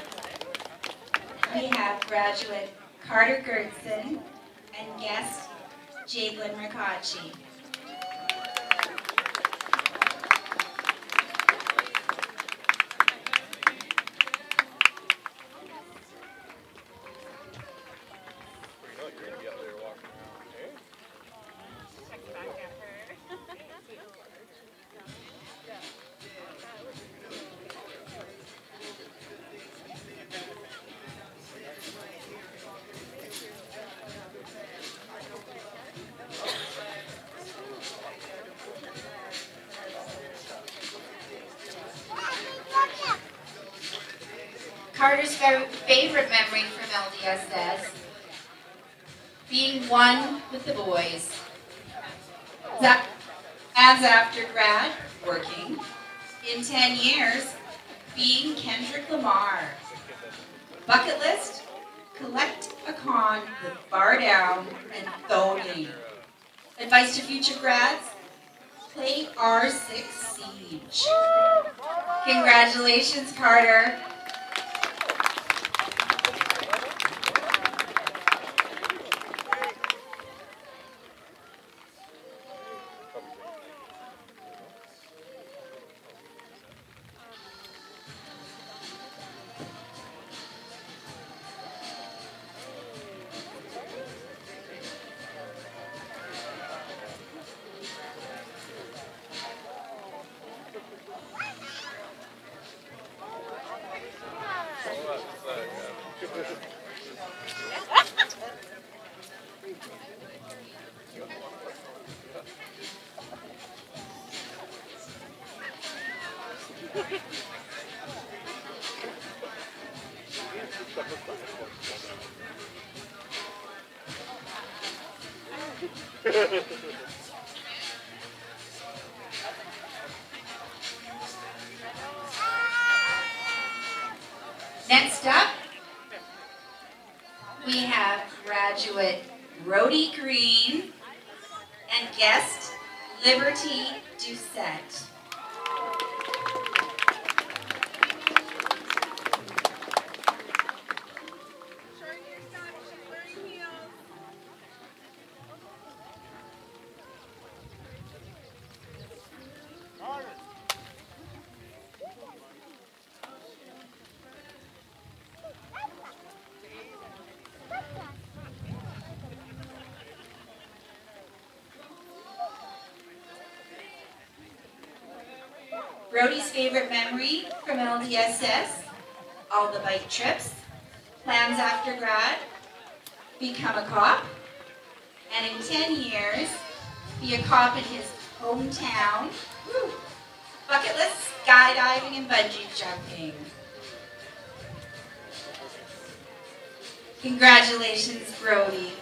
we have graduate Carter Gertson and guest Jadlyn Ricacci. Carter's favorite memory from LDSS: being one with the boys. As after grad, working. In 10 years, being Kendrick Lamar. Bucket list: collect a con with Bar Down and Thony. Advice to future grads: play R6 Siege. Congratulations, Carter. Next up, we have graduate Brody Green and guest Liberty Doucette. Brody's favorite memory from LDSS, all the bike trips, plans after grad, become a cop, and in 10 years, be a cop in his hometown. Woo. Bucket list, skydiving and bungee jumping. Congratulations, Brody.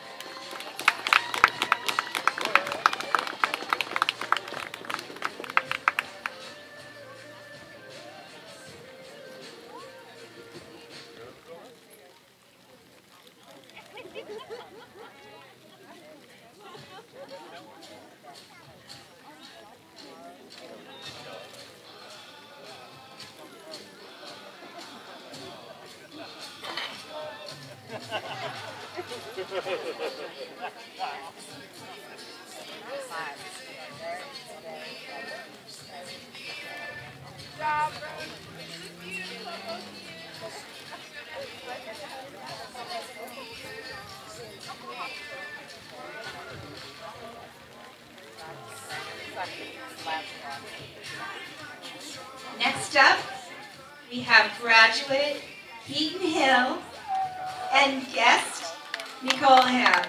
Next up, we have graduate Keaton Hill and guest Nicole Ham.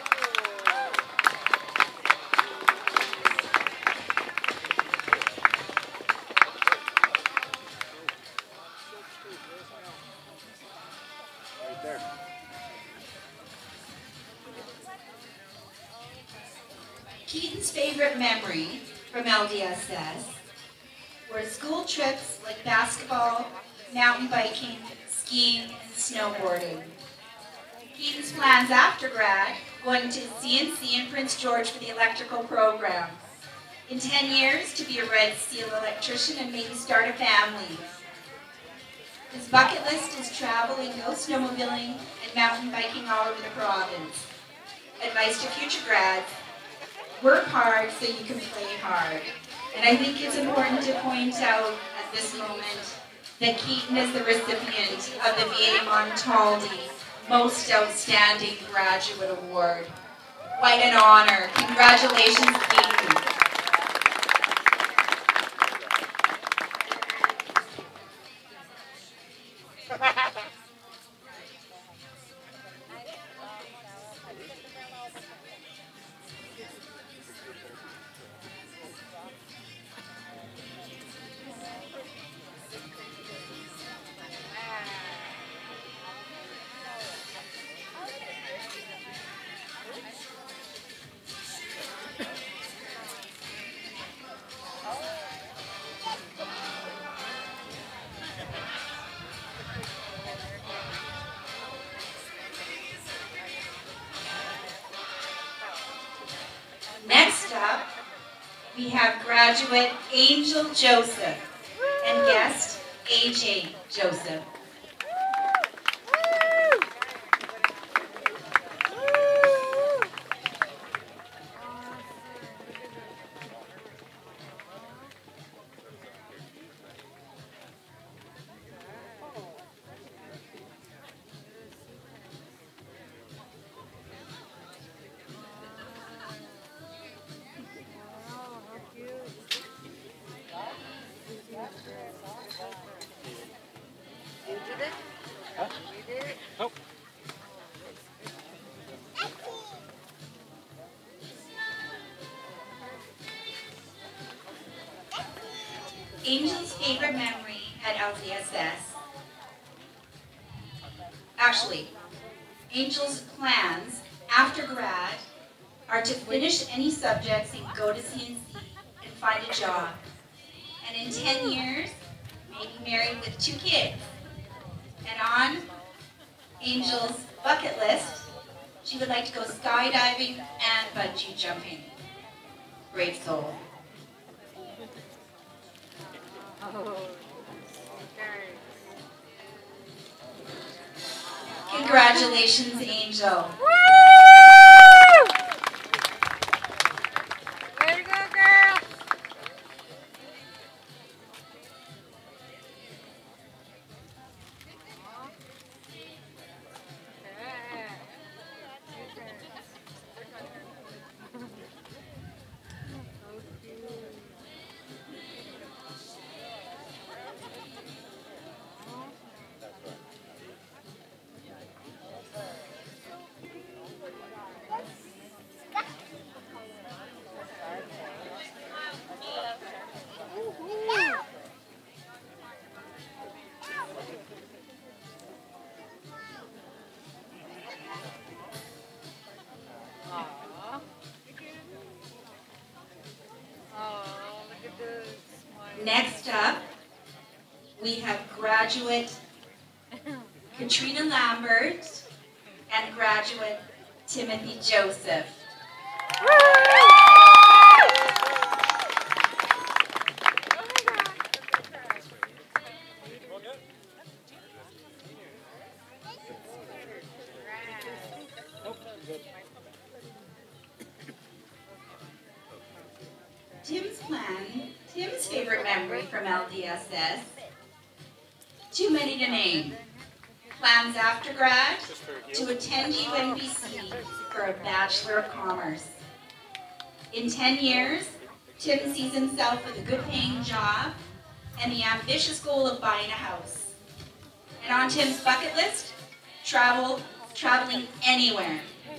Right there. Keaton's favorite memory from LDSS were school trips like basketball, mountain biking, skiing, and snowboarding. Keaton's plans after grad, going to CNC in Prince George for the electrical program. In 10 years, to be a Red Seal electrician and maybe start a family. His bucket list is travel and go snowmobiling and mountain biking all over the province. Advice to future grads, work hard so you can play hard. And I think it's important to point out at this moment that Keaton is the recipient of the VA Montaldi Most Outstanding Graduate Award. Quite an honor. Congratulations, Keaton. Next up, we have graduate Angel Joseph and guest AJ Joseph. Angel's favorite memory at LDSS. Actually, Angel's plans after grad are to finish any subjects and go to CNC and find a job. And in 10 years, maybe married with 2 kids. And on Angel's bucket list, she would like to go skydiving and bungee jumping. Brave soul. Congratulations, Angel. Way to go, girl! Next up, we have graduate Katrina Lambert and graduate Timothy Joseph. Tim's favorite memory from LDSS, too many to name. Plans after grad to attend UNBC for a Bachelor of Commerce. In 10 years, Tim sees himself with a good paying job and the ambitious goal of buying a house. And on Tim's bucket list, traveling anywhere.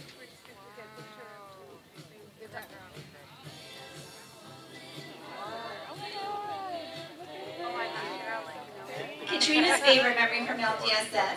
Katrina's favorite memory from LDSS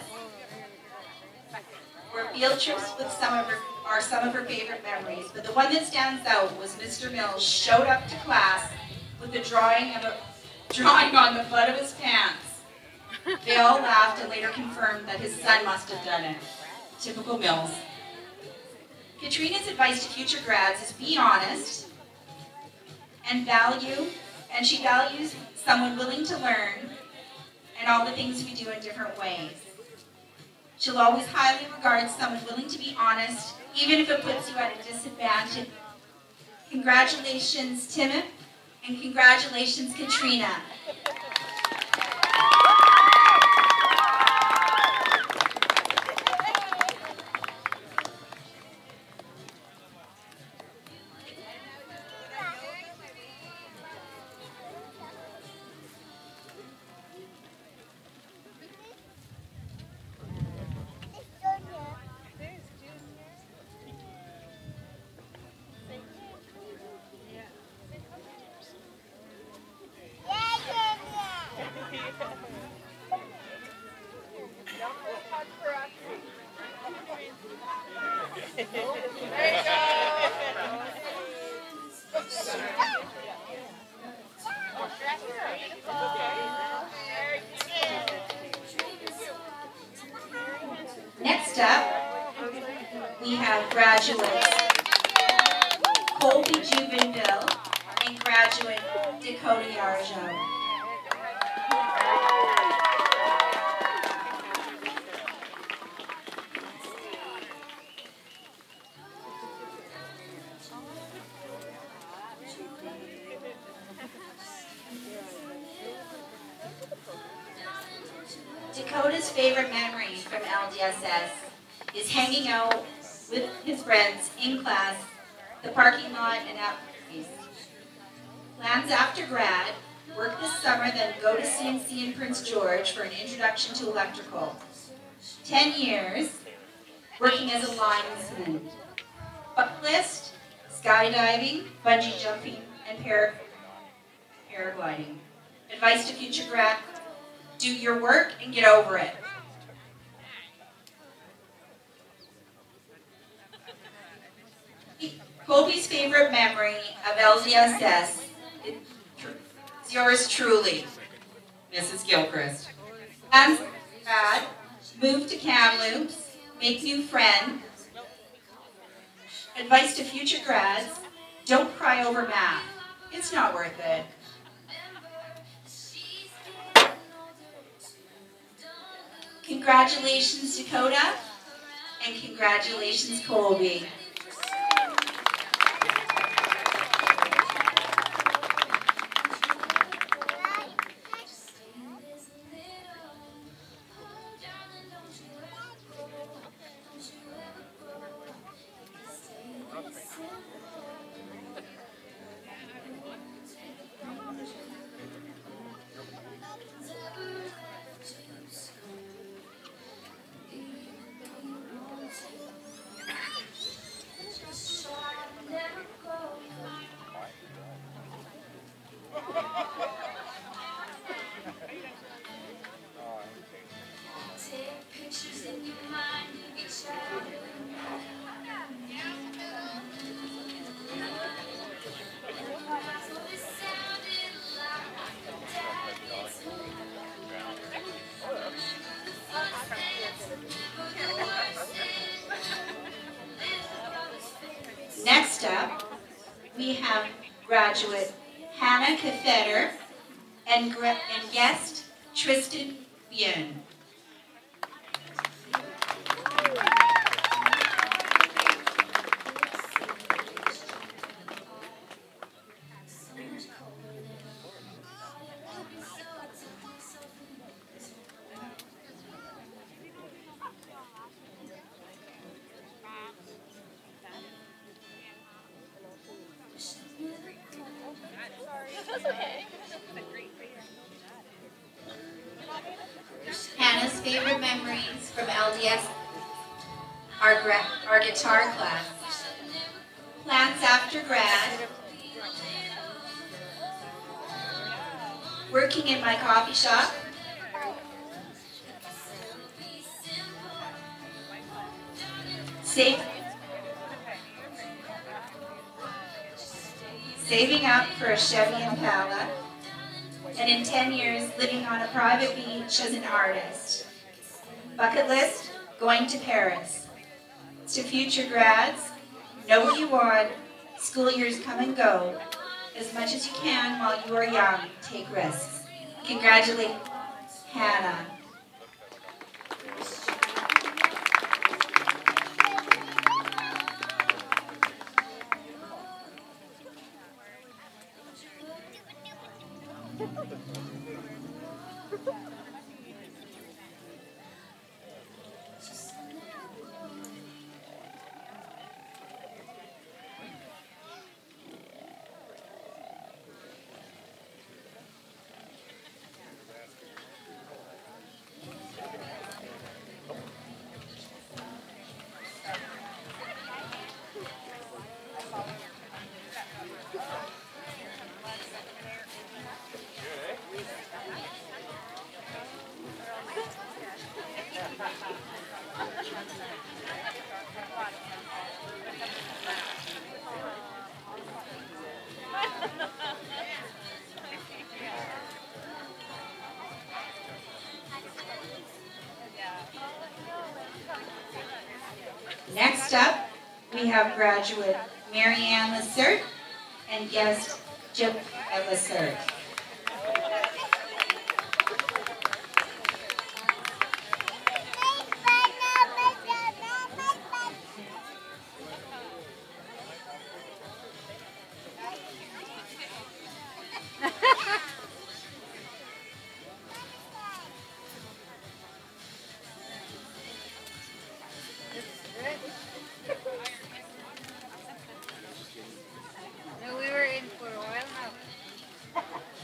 were field trips with some of her favorite memories, but the one that stands out was Mr. Mills showed up to class with a drawing on the butt of his pants. They all laughed and later confirmed that his son must have done it. Typical Mills. Katrina's advice to future grads is be honest and she values someone willing to learn and all the things we do in different ways. She'll always highly regard someone willing to be honest, even if it puts you at a disadvantage. Congratulations, Tim, and congratulations, Katrina. Next up, we have graduates Colby Jubenville and graduate Dakota Yarjo. Dakota's favorite memory from LDSS is hanging out with his friends in class, the parking lot, and out movies. Plans after grad, work this summer, then go to CNC in Prince George for an introduction to electrical. 10 years, working as a linesman. Bucket list, skydiving, bungee jumping, and paragliding. Advice to future grad, do your work and get over it. Colby's favorite memory of LDSS is yours truly, Mrs. Gilchrist. As grad, move to Kamloops, make new friends. Advice to future grads, don't cry over math. It's not worth it. Congratulations, Dakota, and congratulations, Colby. Next up, we have graduate Hannah Catheter and guest Tristan Bien. Hannah's favorite memories from LDS are guitar class. Plans after grad. Working in my coffee shop. Saving up for a Chevy Impala. And in 10 years, living on a private beach as an artist. Bucket list, going to Paris. To future grads, know what you want, school years come and go. As much as you can while you are young, take risks. Congratulations, Hannah. Next up, we have graduate Marianne Lissert and guest Jim Lissert. No, we were in for a while now.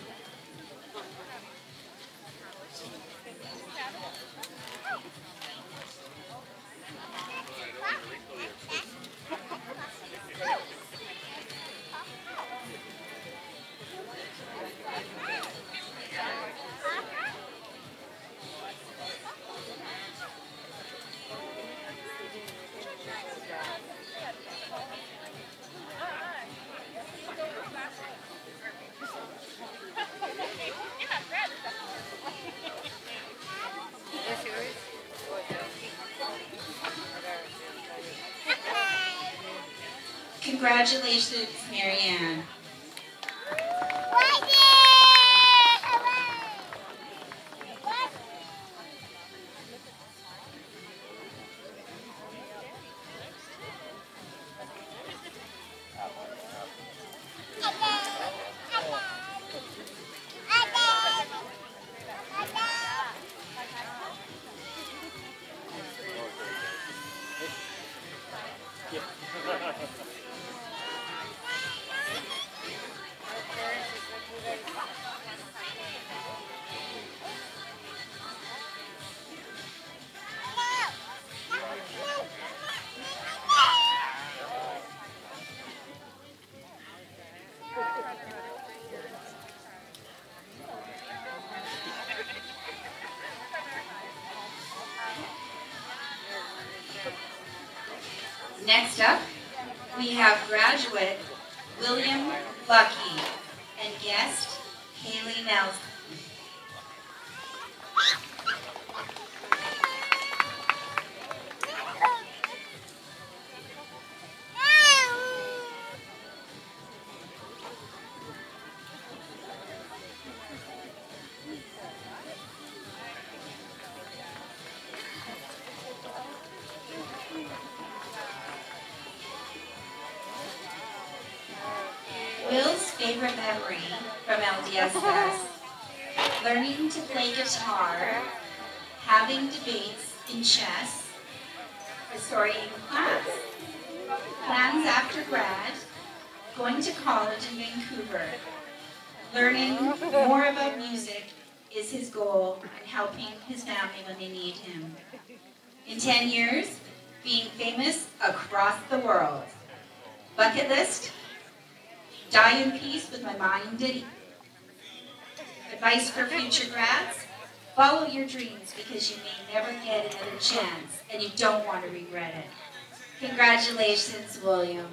Congratulations, Marianne. Next up, we have graduate William Lucky and guest Haley Nelson. Will's favorite memory from LDSS, learning to play guitar, having debates in chess, in class, plans after grad, going to college in Vancouver, learning more about music is his goal and helping his family when they need him. In 10 years, being famous across the world. Bucket list? Die in peace with my mind at ease. Advice for future grads? Follow your dreams because you may never get another chance and you don't want to regret it. Congratulations, William.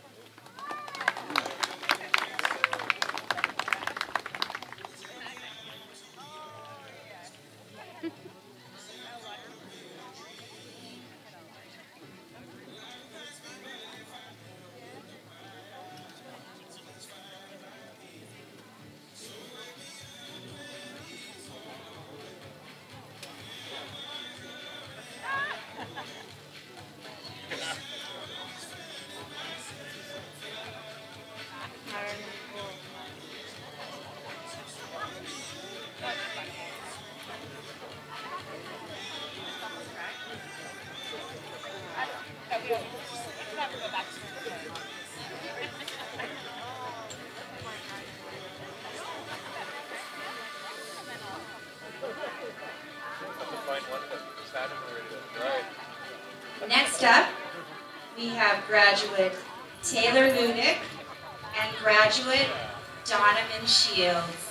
Next up, we have graduate Taylor Ludick and graduate Donovan Shields.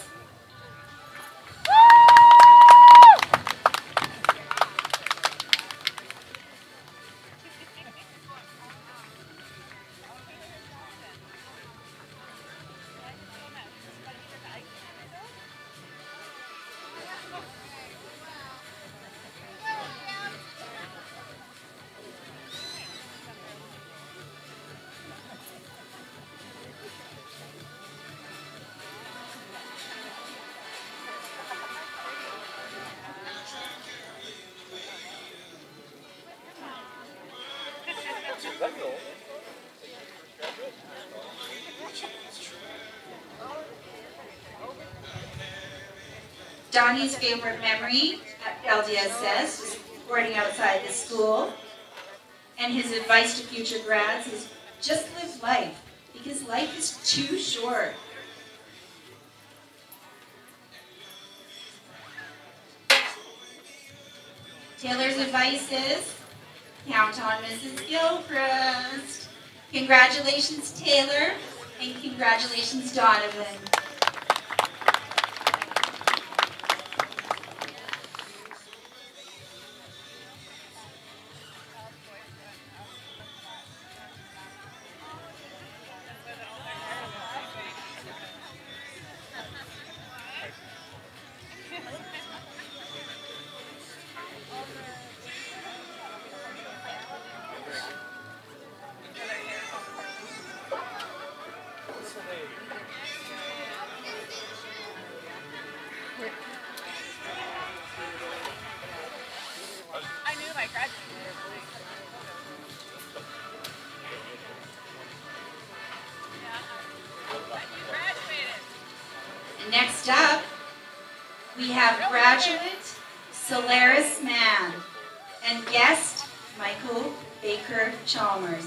Donnie's favorite memory at LDSS was boarding outside the school, and his advice to future grads is just live life, because life is too short. Taylor's advice is, count on Mrs. Gilchrist. Congratulations, Taylor, and congratulations, Donovan. Next up, we have graduate Solaris Mann and guest Michael Baker Chalmers.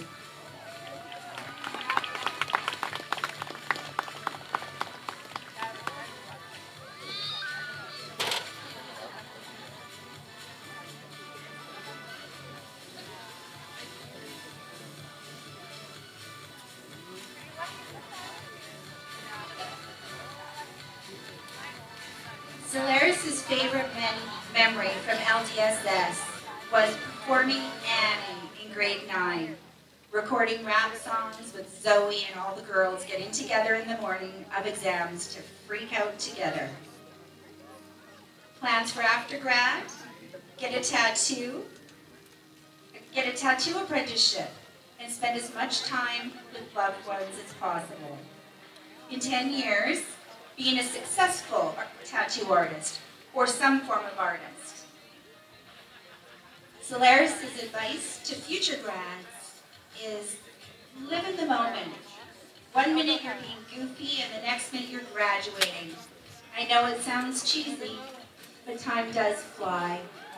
Solaris' favorite memory from LDSS was performing Annie in grade 9, recording rap songs with Zoe and all the girls getting together in the morning of exams to freak out together. Plans for after grad? Get a tattoo apprenticeship, and spend as much time with loved ones as possible. In 10 years, being a successful tattoo artist or some form of artist. Solaris' advice to future grads is live in the moment. 1 minute you're being goofy and the next minute you're graduating. I know it sounds cheesy, but time does fly.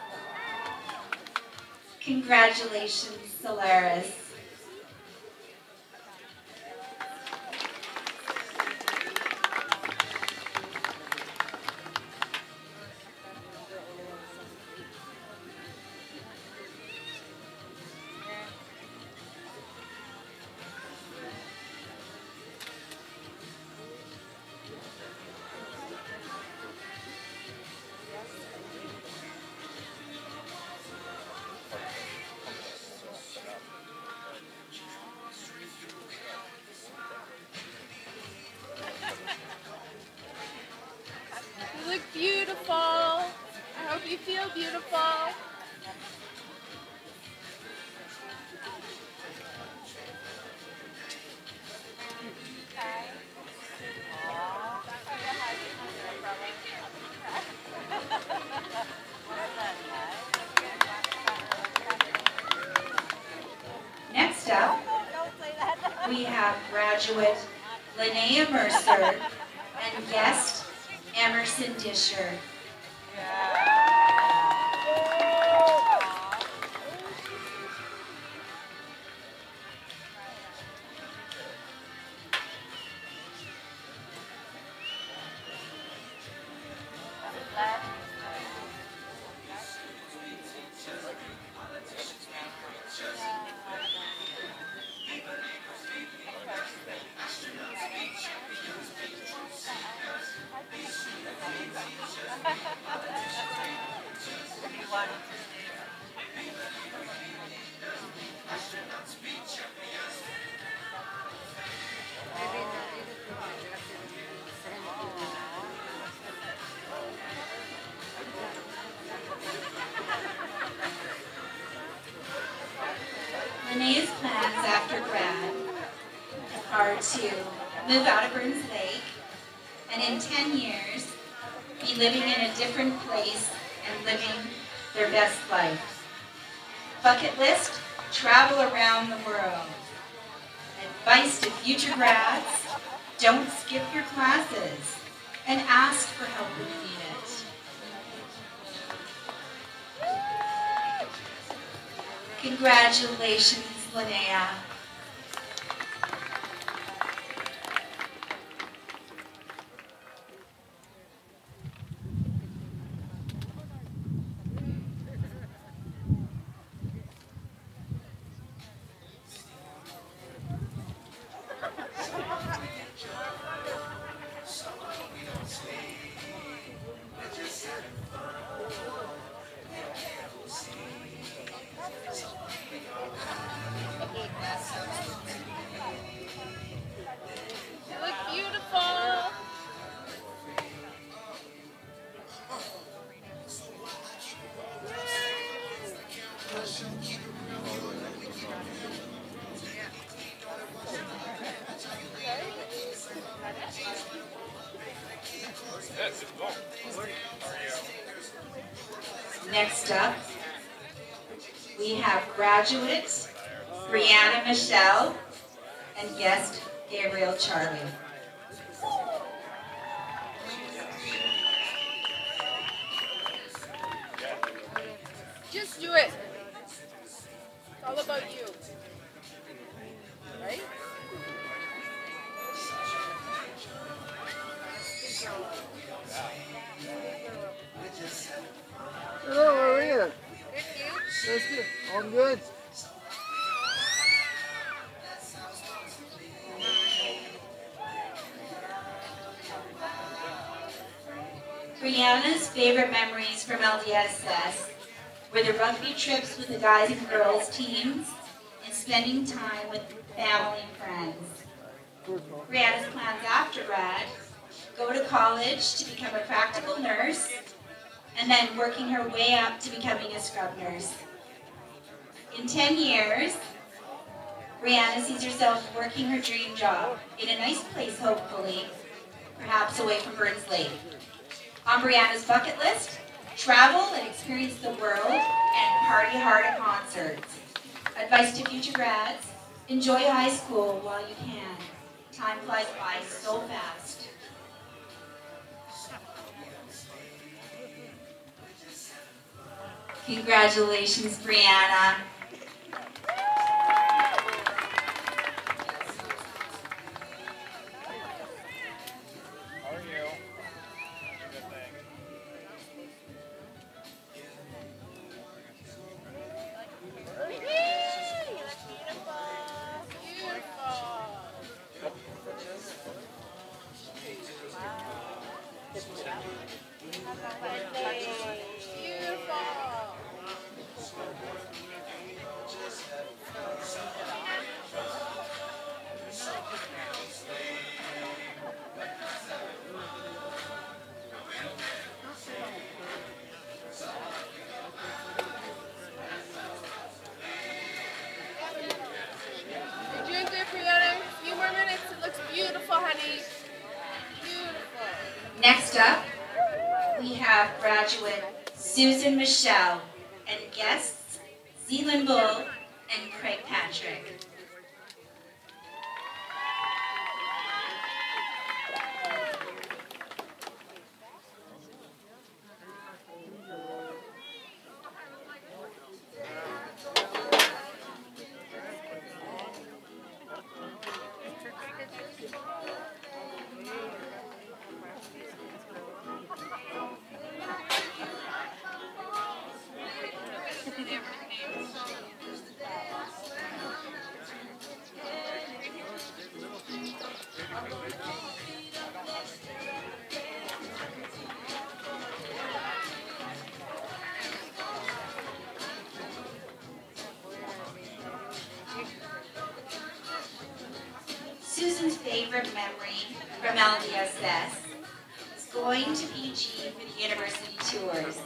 Congratulations, Solaris. You look beautiful. I hope you feel beautiful. Next up, we have graduate Linnea Mercer and guest Emerson Disher. Linnea's plans after grad are to move out of Burns Lake and in 10 years be living in a different place and living their best life. Bucket list, travel around the world. Advice to future grads, don't skip your classes and ask for help when you need it. Congratulations, Linnea. You look beautiful. Next up, we have graduates Brianna Michelle and guest Gabriel Charlie. Let's do it. It's all about you. Right? Hello, Maria. That's good. All good? Brianna's favorite memories from LDSS were the rugby trips with the guys and girls teams and spending time with family and friends. Brianna's plans after Grad: go to college to become a practical nurse, and then working her way up to becoming a scrub nurse. In 10 years, Brianna sees herself working her dream job in a nice place, hopefully, perhaps away from Burns Lake. On Brianna's bucket list, travel and experience the world and party hard at concerts. Advice to future grads: enjoy high school while you can. Time flies by so fast. Congratulations, Brianna. How are you? Good thing. You're doing good, Brianna. A few more minutes. It looks beautiful, honey. Beautiful. Next up, we have graduate Susan Michelle and guests Zealand Bull and Craig Patrick. Susan's favorite memory from LDSS is going to PG for the university tours.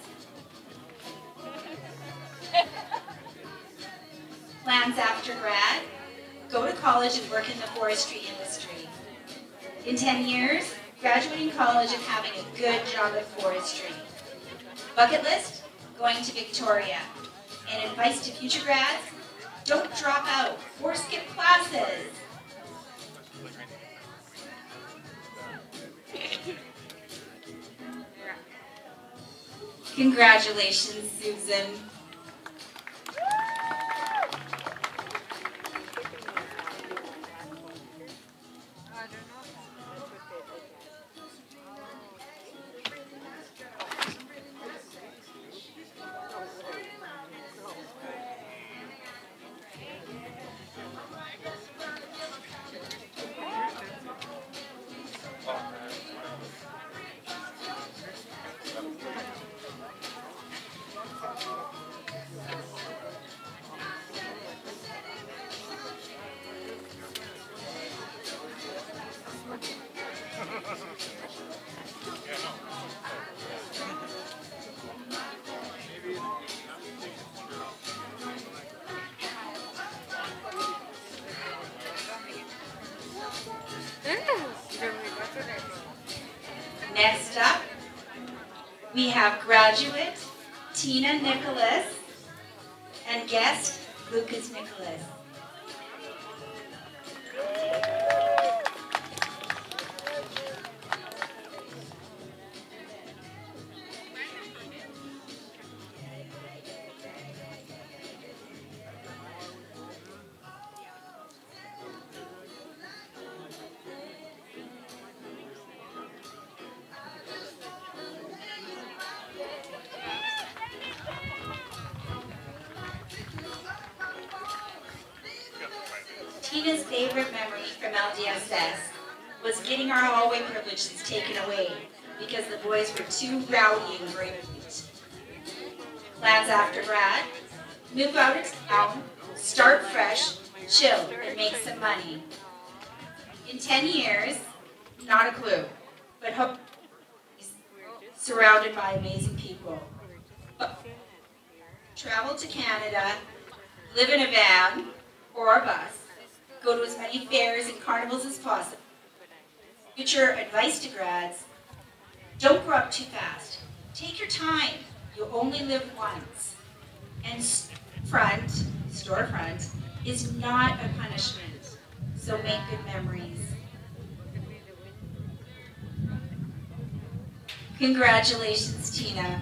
Plans after grad: go to college and work in the forestry industry. In 10 years, graduating college and having a good job at forestry. Bucket list: going to Victoria. And advice to future grads: don't drop out or skip classes. Congratulations, Susan. Next up, we have graduate Tina Nicholas and guest Lucas Nicholas. Tina's favorite memory from LDSS was getting our hallway privileges taken away because the boys were too rowdy and great. Plans after grad: move out of town, start fresh, chill, and make some money. In 10 years, not a clue, but hope surrounded by amazing people. Travel to Canada, live in a van or a bus, go to as many fairs and carnivals as possible. Future advice to grads: don't grow up too fast. Take your time. You'll only live once. And storefront is not a punishment, so make good memories. Congratulations, Tina.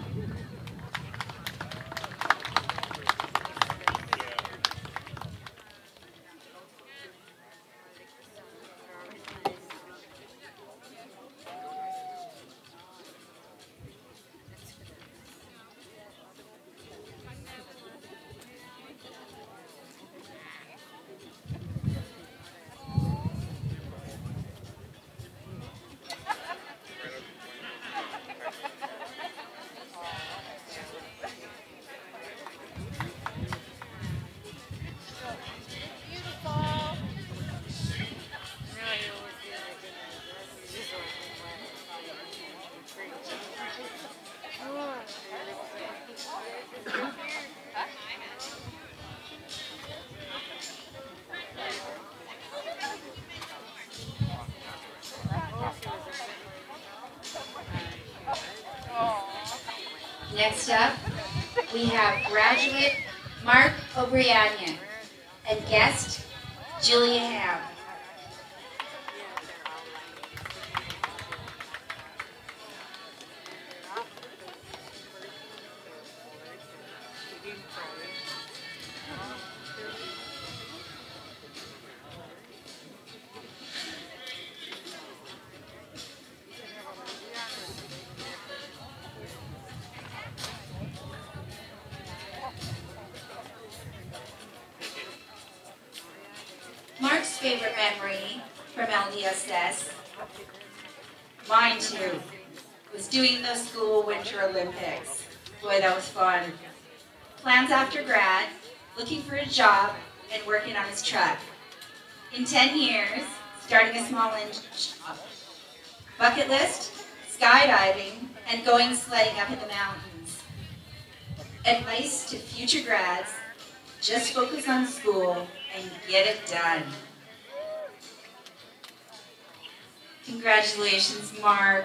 Next up, we have graduate Mark O'Brien and guest Julia Ham. Mark's favorite memory from LDSS, mine too, was doing the school Winter Olympics. Boy, that was fun. Plans after grad: looking for a job and working on his truck. In 10 years, starting a small engine shop. Bucket list: skydiving and going sledding up in the mountains. Advice to future grads: just focus on school and get it done. Congratulations, Mark.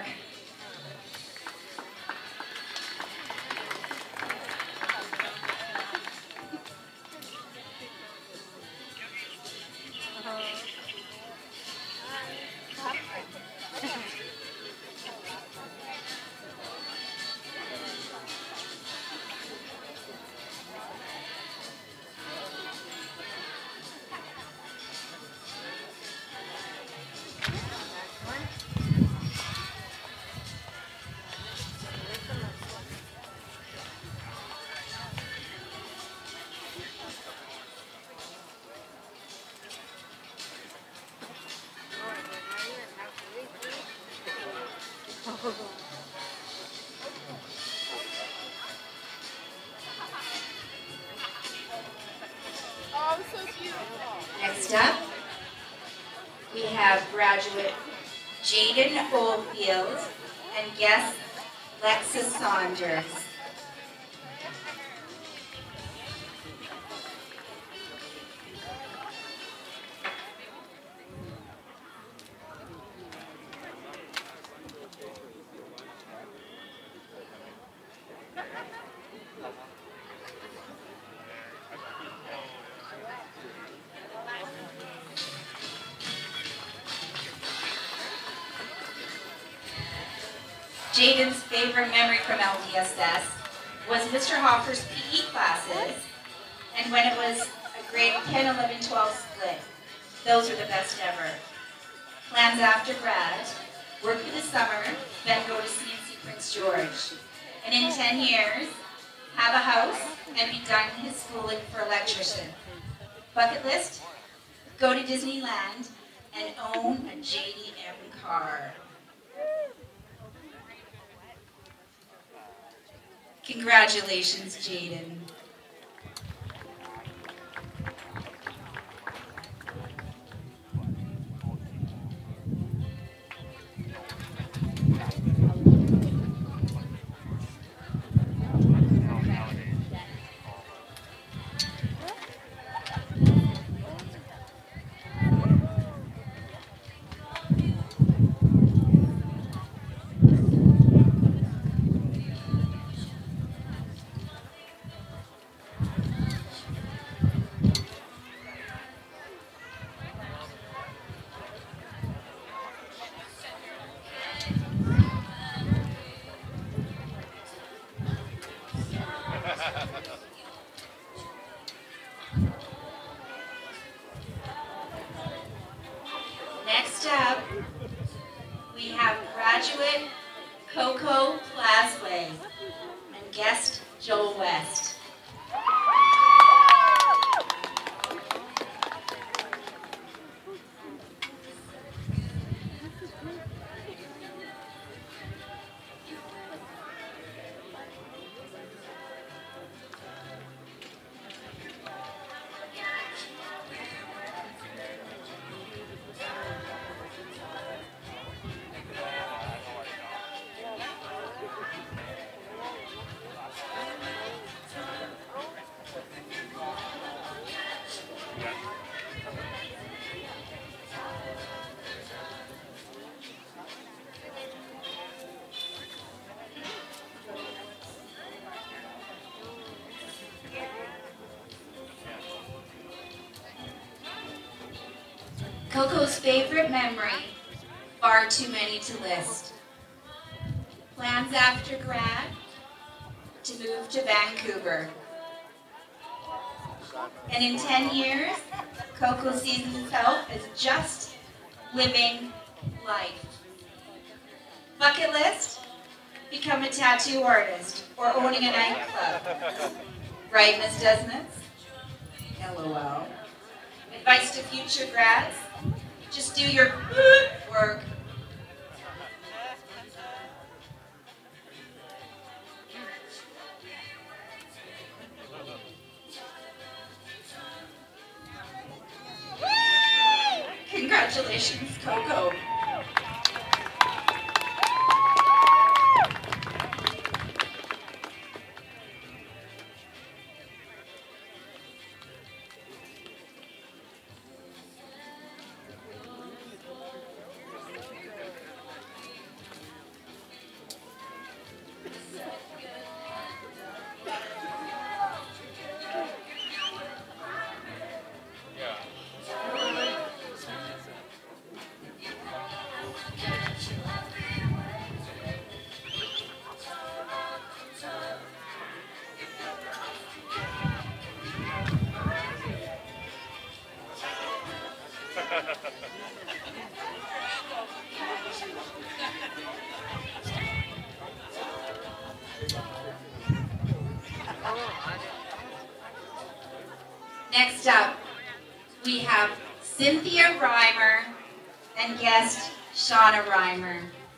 Oh, so beautiful. Next up, we have graduate Jaden Oldfield and guest Lexa Saunders. Jaden's favorite memory from LDSS was Mr. Hoffer's PE classes, and when it was a grade 10, 11, 12 split. Those were the best ever. Plans after grad: work for the summer, then go to CNC Prince George. And in 10 years, have a house and be done his schooling for electrician. Bucket list: go to Disneyland, and own a JDM car. Congratulations, Jaden. Next up, we have graduate Coco Plasway and guest Joel West. Coco's favorite memory, far too many to list. Plans after grad to move to Vancouver. And in 10 years, Coco sees himself as just living life. Bucket list, become a tattoo artist or owning a nightclub. Right, Miss Desnitz? LOL. Advice to future grads, just do your work. Congratulations, Coco. Next up, we have Cynthia Reimer and guest Shauna Reimer.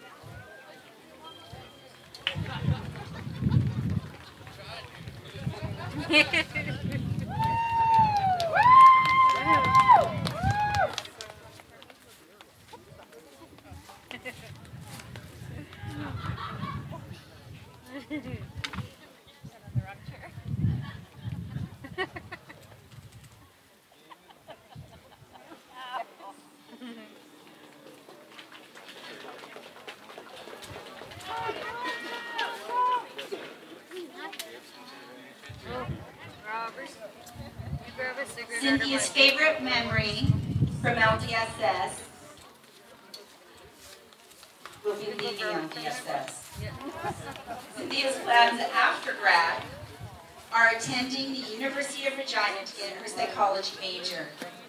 Cynthia's favorite memory from LDSS will be leaving LDSS. Cynthia's plans after grad are attending the University of Regina to get her psychology major.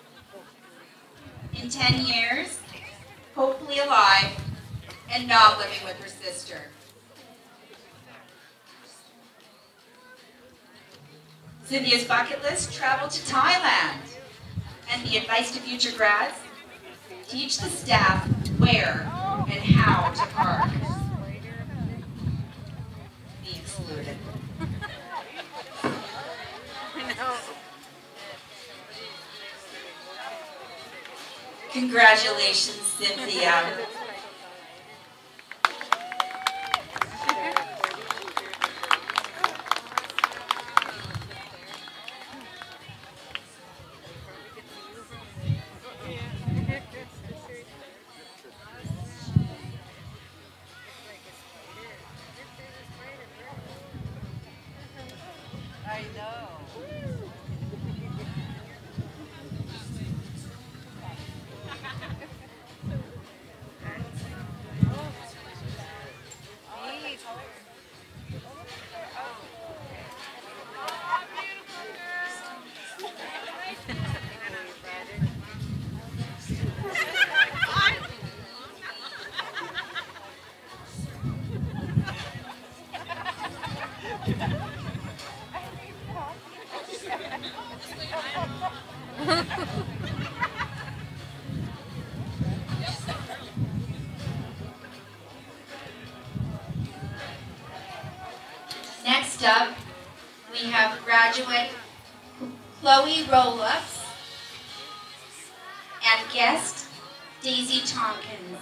In 10 years, hopefully alive and not living with her sister. Cynthia's bucket list, travel to Thailand. And the advice to future grads, teach the staff where and how to park. Be excluded. Congratulations, Cynthia. I know. Next up, we have graduate Chloe Roloffs and guest Daisy Tompkins.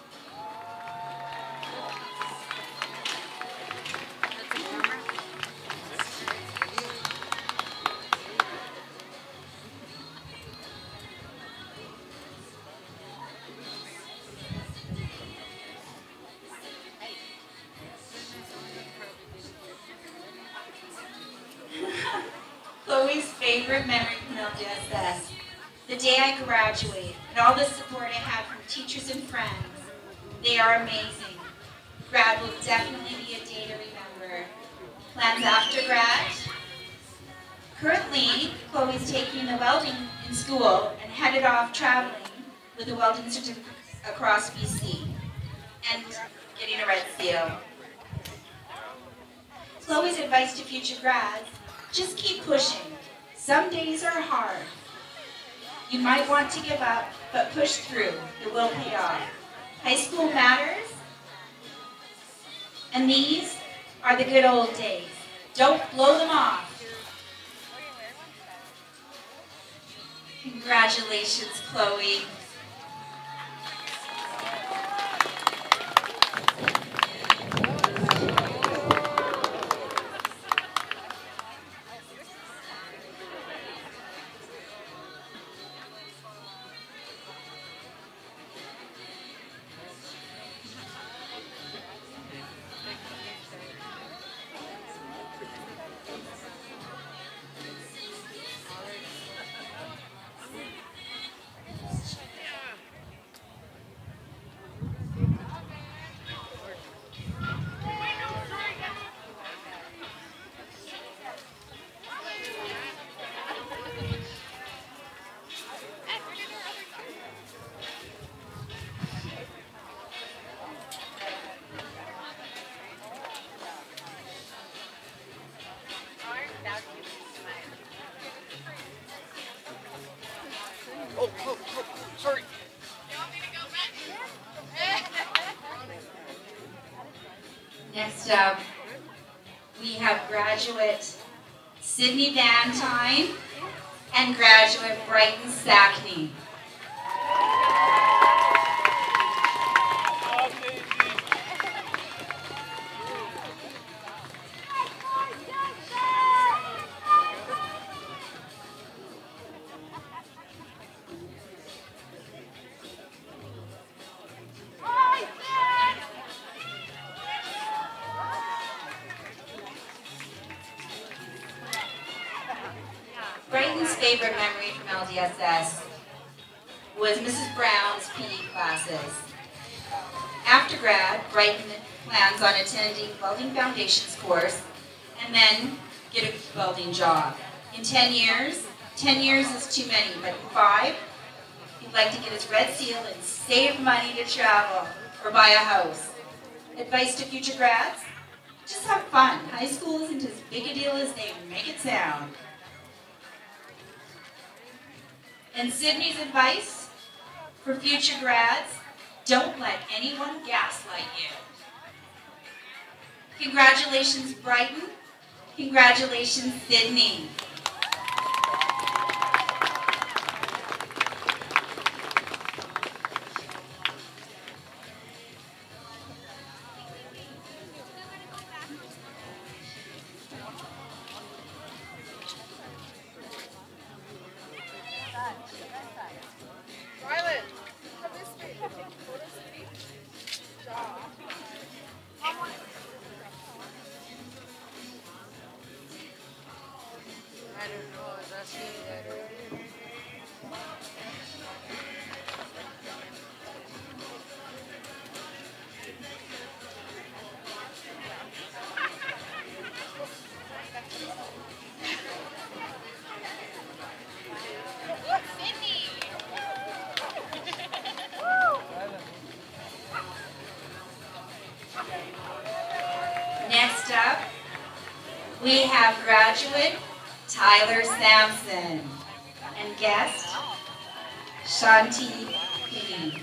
Chloe's favorite memory from LDSS, the day I graduate, and all the support I have from teachers and friends. They are amazing. Grad will definitely be a day to remember. Plans after grad? Currently, Chloe's taking the welding in school and headed off traveling with a welding certificate across BC and getting a red seal. Chloe's advice to future grads, just keep pushing. Some days are hard. You might want to give up, but push through. It will pay off. High school matters, and these are the good old days. Don't blow them off. Congratulations, Chloe. Sorry. Next up, we have graduate Sydney Valentine and graduate Brighton Sackney. Brighton's favorite memory from LDSS was Mrs. Brown's PE classes. After grad, Brighton plans on attending welding foundations course and then get a welding job. In 10 years is too many, but in 5, he'd like to get his red seal and save money to travel or buy a house. Advice to future grads? Just have fun. High school isn't as big a deal as they make it sound. And Sydney's advice for future grads, don't let anyone gaslight you. Congratulations, Brighton. Congratulations, Sydney. Violet, come this way. Go this way. I don't know, that's it. Next up, we have graduate Tyler Sampson and guest Shanti Pini.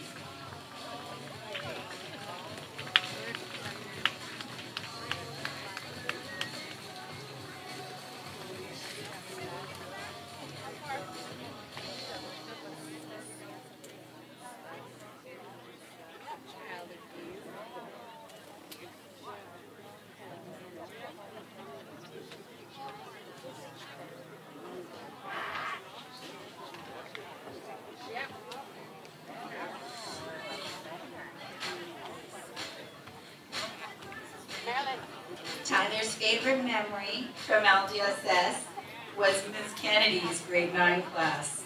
Tyler's favorite memory from LDSS was Ms. Kennedy's grade 9 class.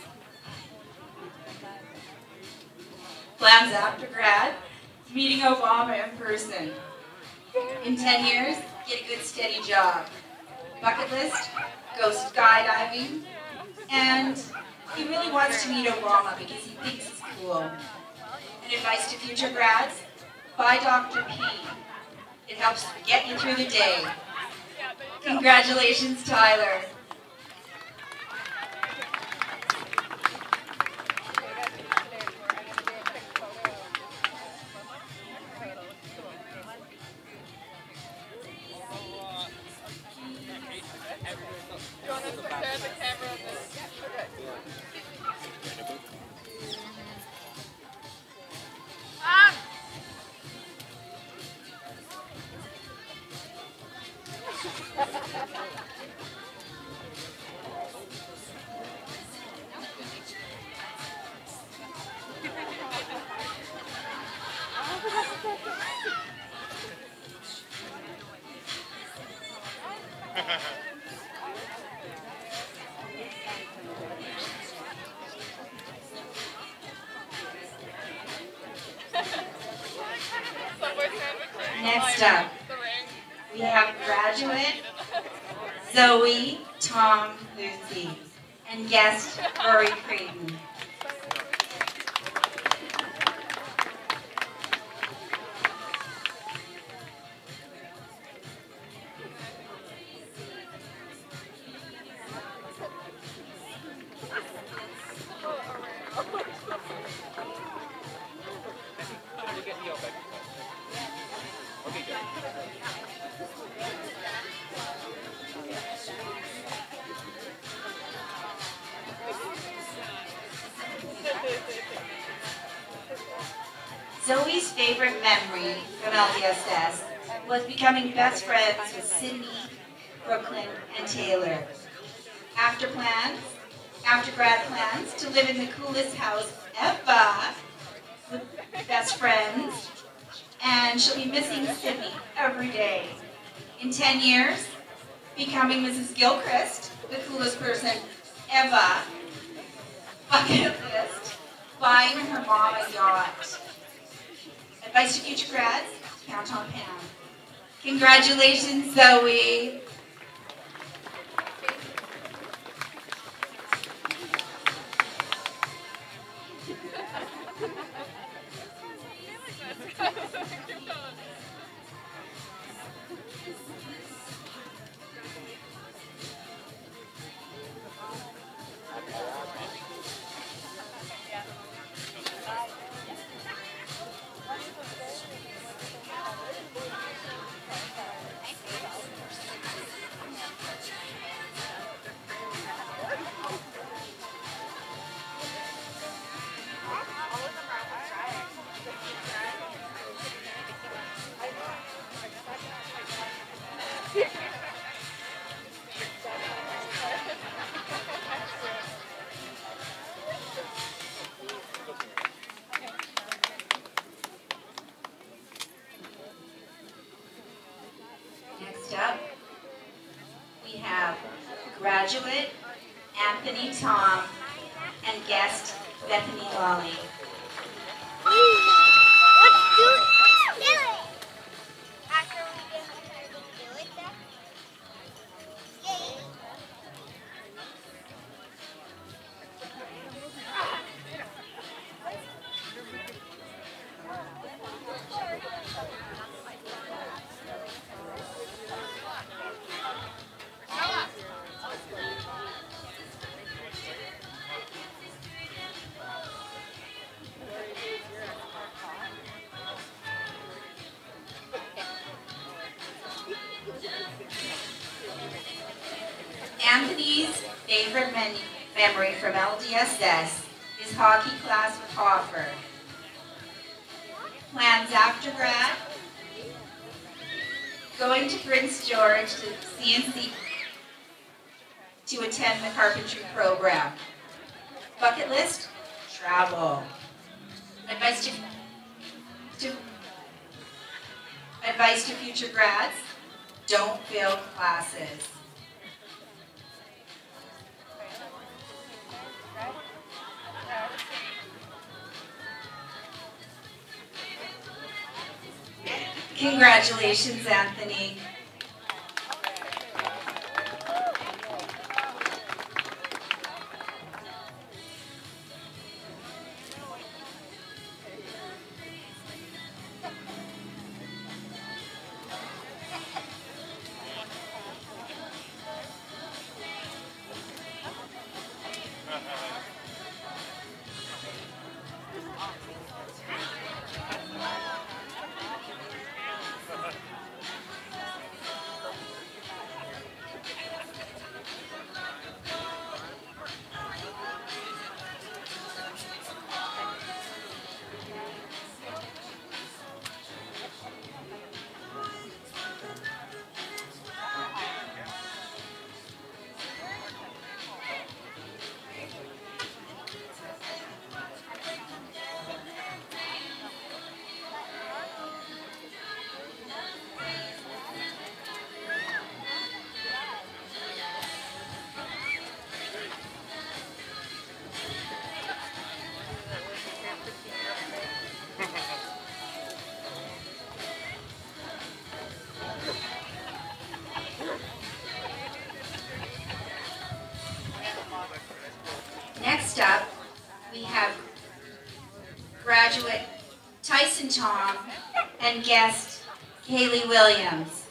Plans after grad, meeting Obama in person. In 10 years, get a good steady job. Bucket list, go skydiving, and he really wants to meet Obama because he thinks he's cool. And advice to future grads, buy Dr. P. It helps get you through the day. Congratulations, Tyler. You want us to stare at the camera on this? Okay. Next up, we have graduate Zoe, Tom, Lucy, and guest Rory Creighton. Zoe's favorite memory from LDSS was becoming best friends with Sydney, Brooklyn, and Taylor. After grad plans to live in the coolest house ever with best friends, and she'll be missing Sydney every day. In 10 years, becoming Mrs. Gilchrist, the coolest person ever. Bucket list, buying her mom a yacht. Advice to future grads, count on Pam. Congratulations, Zoe. graduate Anthony Tom and guest Bethany Lolly. Let's do it! Let's do it! After we do it, then? Yay! Anthony's favorite memory from LDSS is hockey class with Hoffer. Plans after grad, going to Prince George to CNC to attend the carpentry program. Bucket list, travel. Advice to future grads, don't fail classes. Congratulations, Anthony. Next up, we have graduate Tyson Tom and guest Kaylee Williams.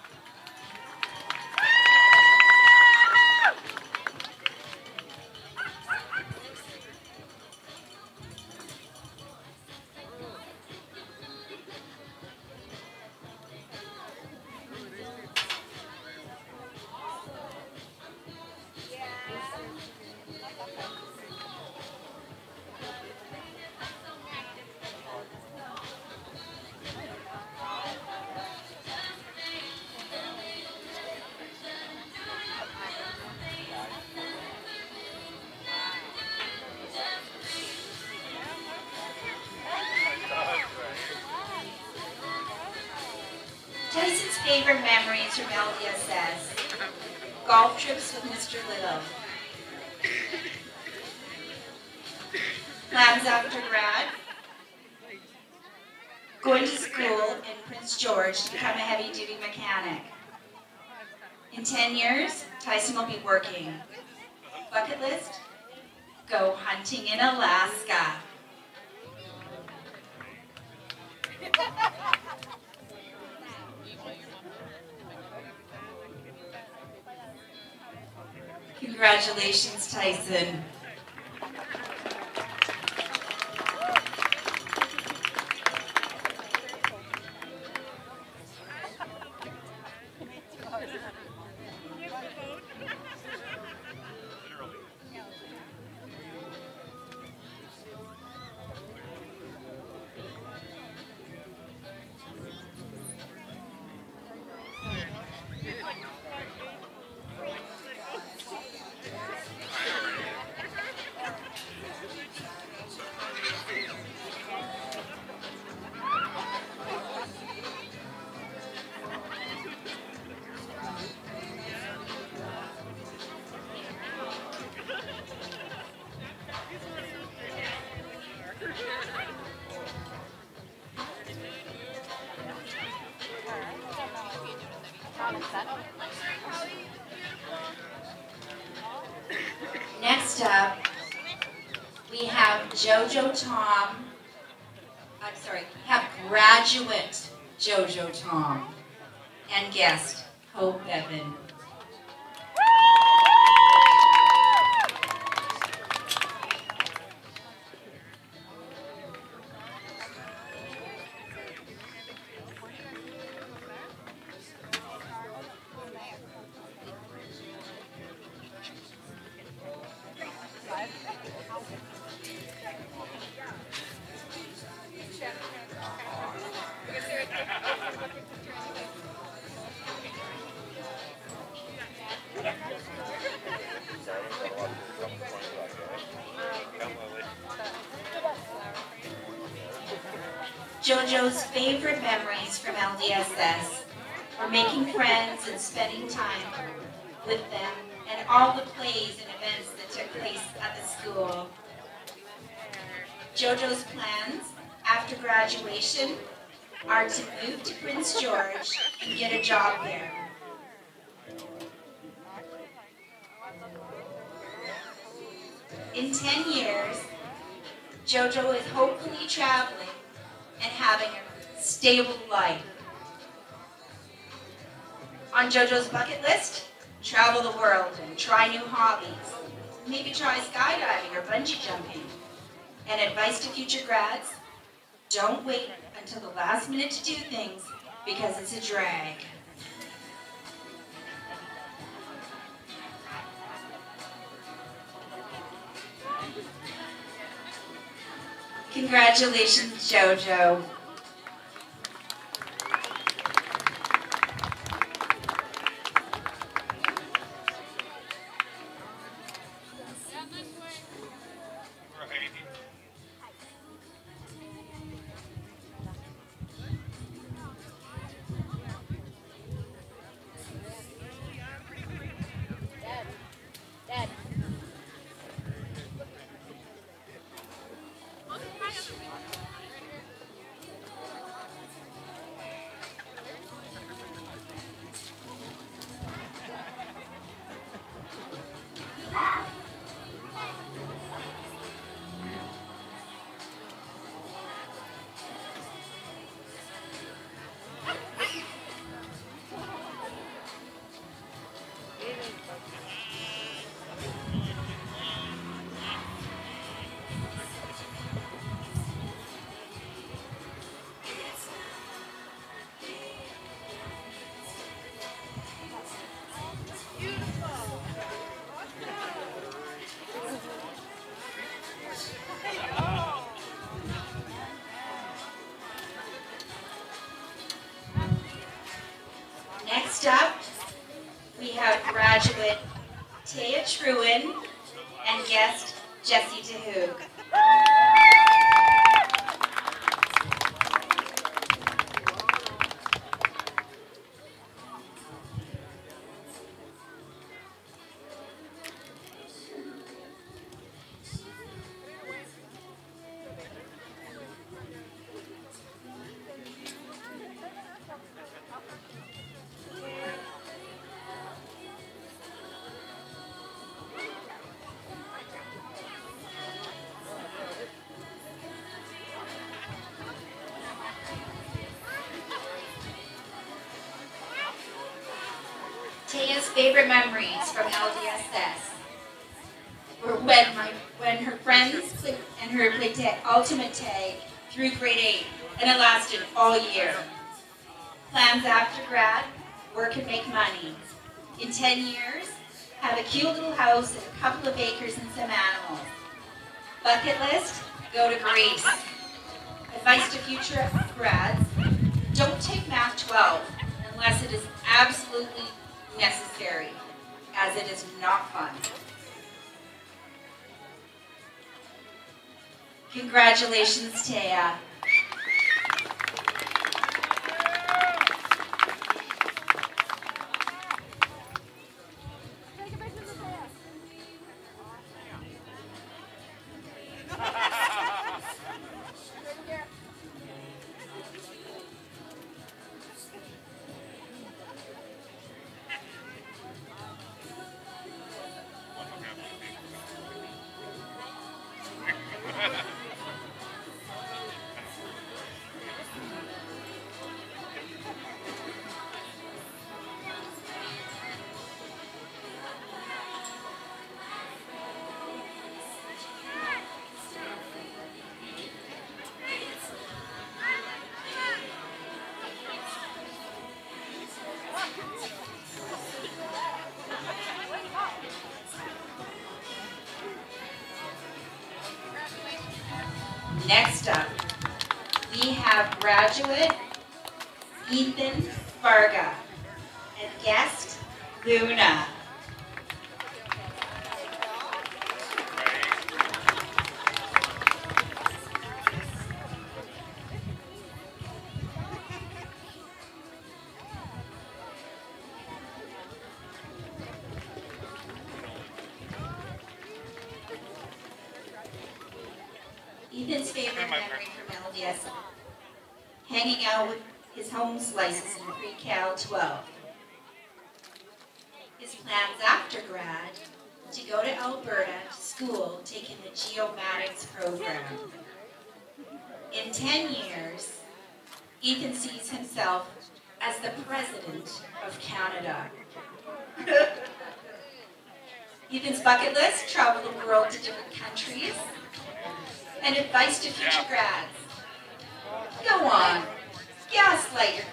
Tyson's favorite memories from LDSS, golf trips with Mr. Little. Plans after grad, going to school in Prince George to become a heavy-duty mechanic. In 10 years, Tyson will be working. Bucket list, go hunting in Alaska. Congratulations, Tyson. Next up, we have JoJo Tom. I'm sorry, we have graduate JoJo Tom and guest Hope Bevan. JoJo's favorite memories from LDSS were making friends and spending time with them and all the plays and events that took place at the school. JoJo's plans after graduation are to move to Prince George and get a job there. In 10 years, JoJo is hopefully traveling and having a stable life. On JoJo's bucket list, travel the world and try new hobbies. Maybe try skydiving or bungee jumping. And advice to future grads, don't wait until the last minute to do things because it's a drag. Congratulations, JoJo. Next up, we have graduate Taya Truin and guest Jessie DeHoog. Taya's favorite memories from LDSS were when her friends played ultimate tag through grade 8, and it lasted all year. Plans after grad, work and make money. In 10 years, have a cute little house and a couple of acres and some animals. Bucket list, go to Greece. Advice to future grads, don't take Math 12 unless it is absolutely necessary, as it is not fun. Congratulations, Taya. Next up, we have graduate Ethan Varga and guest Luna. Ethan's favorite memory from LDSS, hanging out with his home slices in pre-Cal 12. His plans after grad, to go to Alberta to school taking the geomatics program. In 10 years, Ethan sees himself as the President of Canada. Ethan's bucket list, travel the world to different countries. And advice to future grads. Go on, gaslight your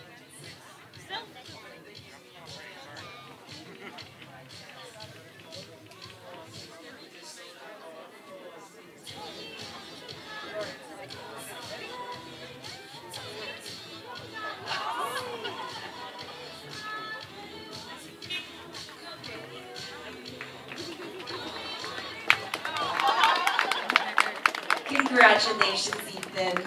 Congratulations, Ethan.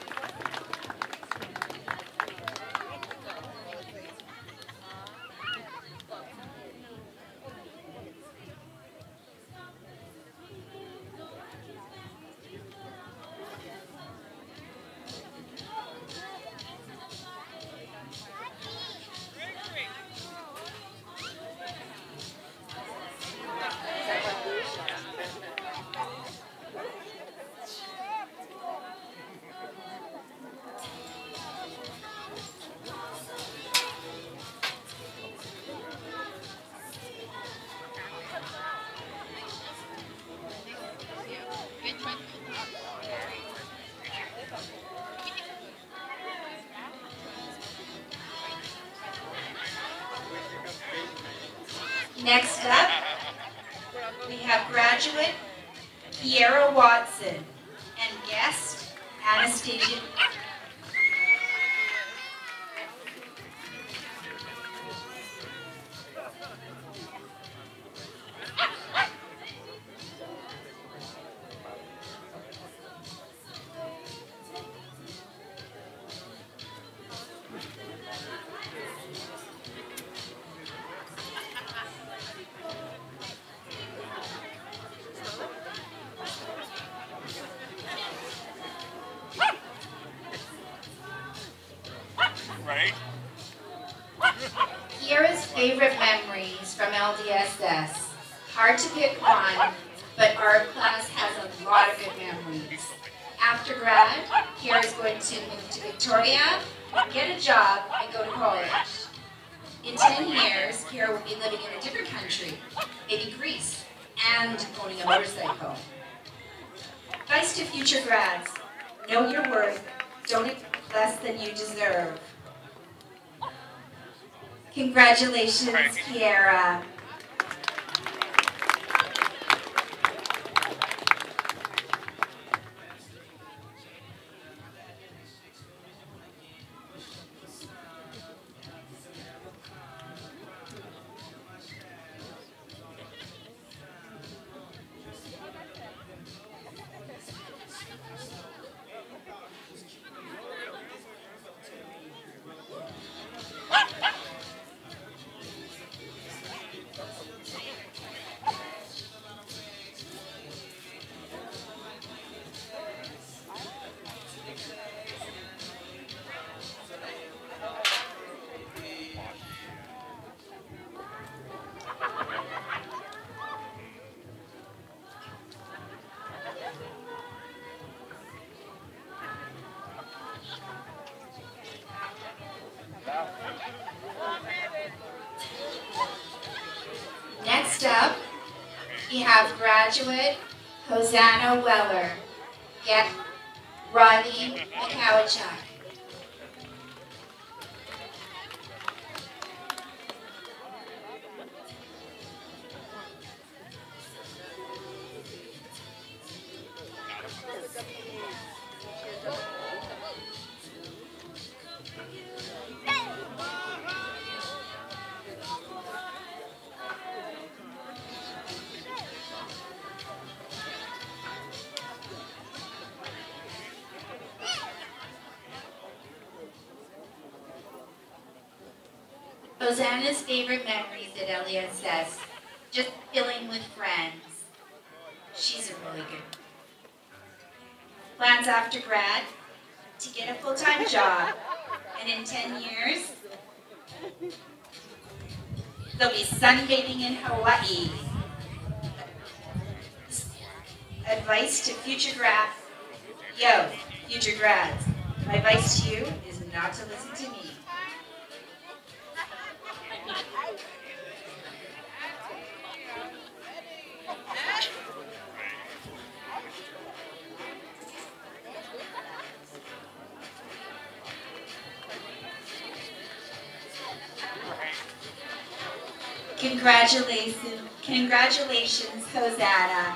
Next up, we have graduate Kiera Watson and guest Anastasia. Right? Kiera's favorite memories from LDSS. Hard to pick one, but art class has a lot of good memories. After grad, Kiera's going to move to Victoria, get a job, and go to college. In 10 years, Kiera will be living in a different country, maybe Greece, and owning a motorcycle. Advice to future grads: know your worth, don't expect less than you deserve. Congratulations, Kiera. Next up, we have graduate Hosanna Weller. Get Rodney McCowachuk. Hosanna's favorite memories at LDSS, just chilling with friends. She's a really good. Plans after grad, to get a full-time job, and in 10 years, they'll be sunbathing in Hawaii. Advice to future grads. Yo, future grads, my advice to you is not to listen to me. Congratulations, Hosanna.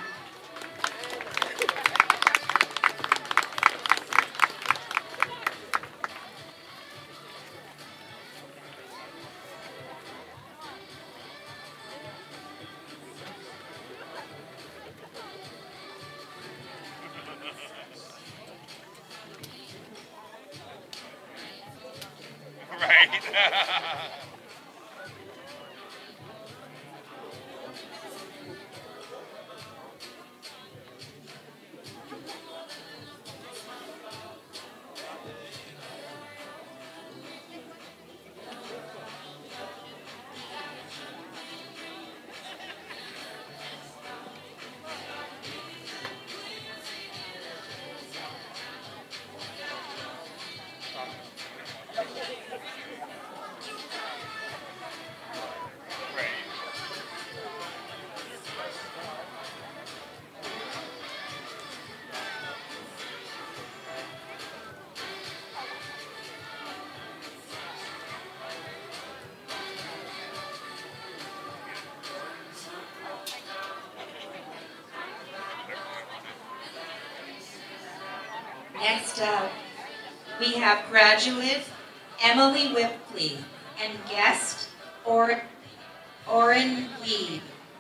Next up, we have graduate Emily Whipley and guest Orrin Lee.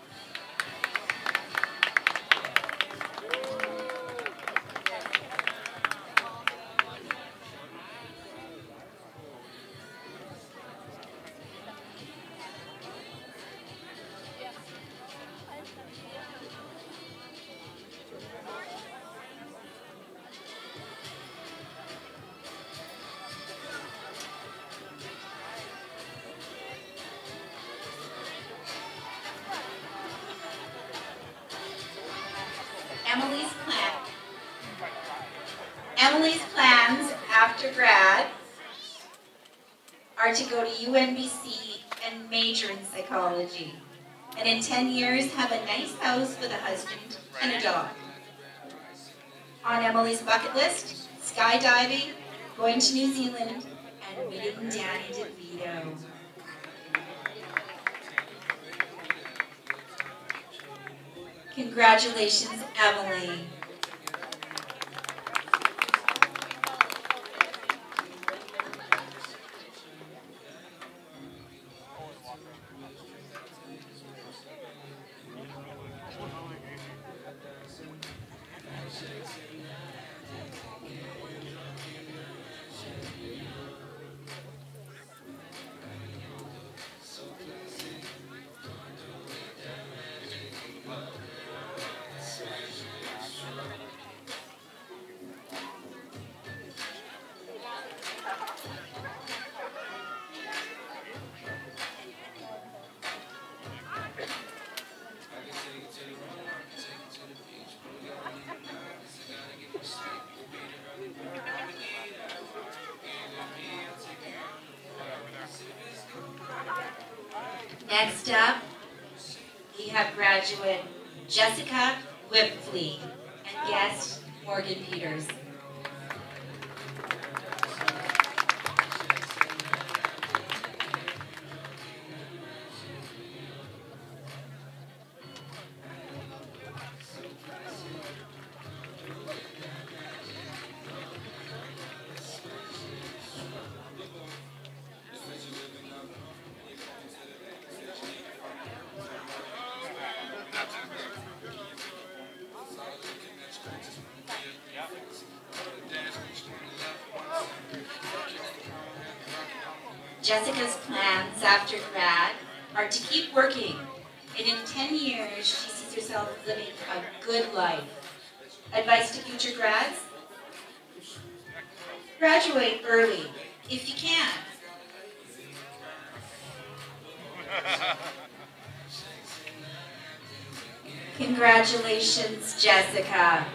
Emily's plans after grad are to go to UNBC and major in psychology. And in 10 years, have a nice house with a husband and a dog. On Emily's bucket list, skydiving, going to New Zealand, and meeting Danny DeVito. Congratulations, Emily. Next up, we have graduate Jessica Whipfley and guest Morgan Peters. Jessica's plans after grad are to keep working, and in 10 years, she sees herself living a good life. Advice to future grads? Graduate early, if you can. Congratulations, Jessica.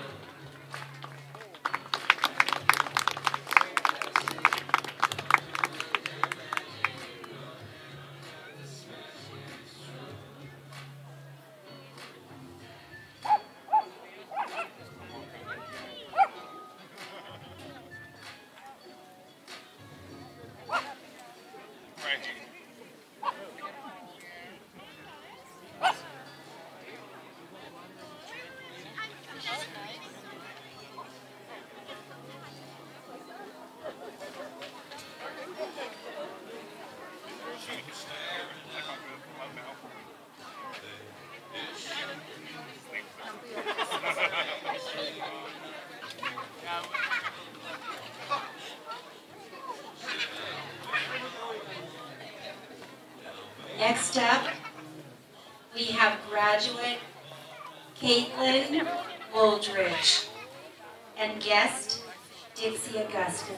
Next up, we have graduate Caitlin Woldridge and guest Dixie Augusta.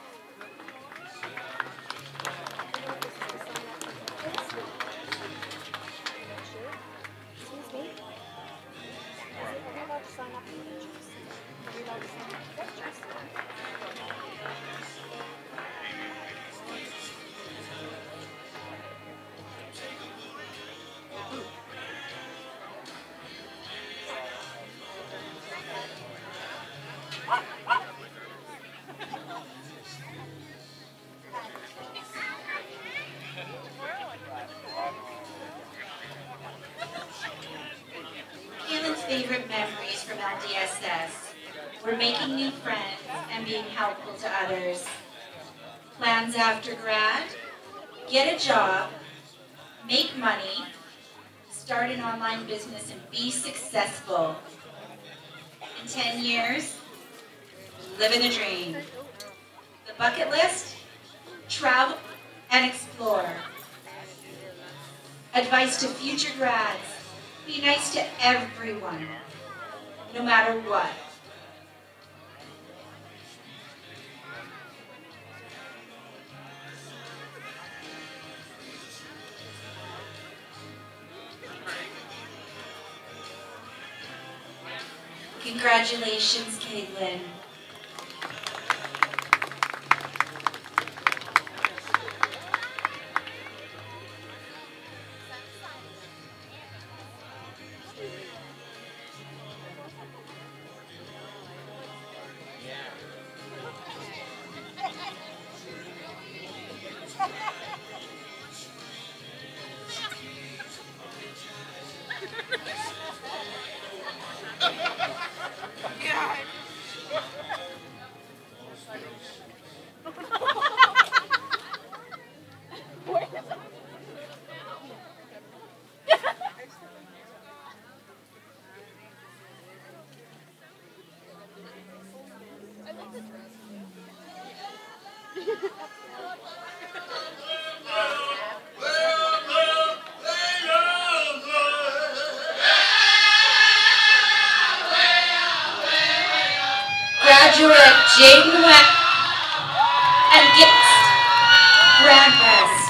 Caitlin's favorite memories from LDSS were making new friends and being helpful to others. Plans after grad? Get a job, make money, start an online business and be successful. In 10 years, living the dream. The bucket list? Travel and explore. Advice to future grads: be nice to everyone, no matter what. Congratulations, Caitlin. Graduate Jaden Weck and guest Grad West.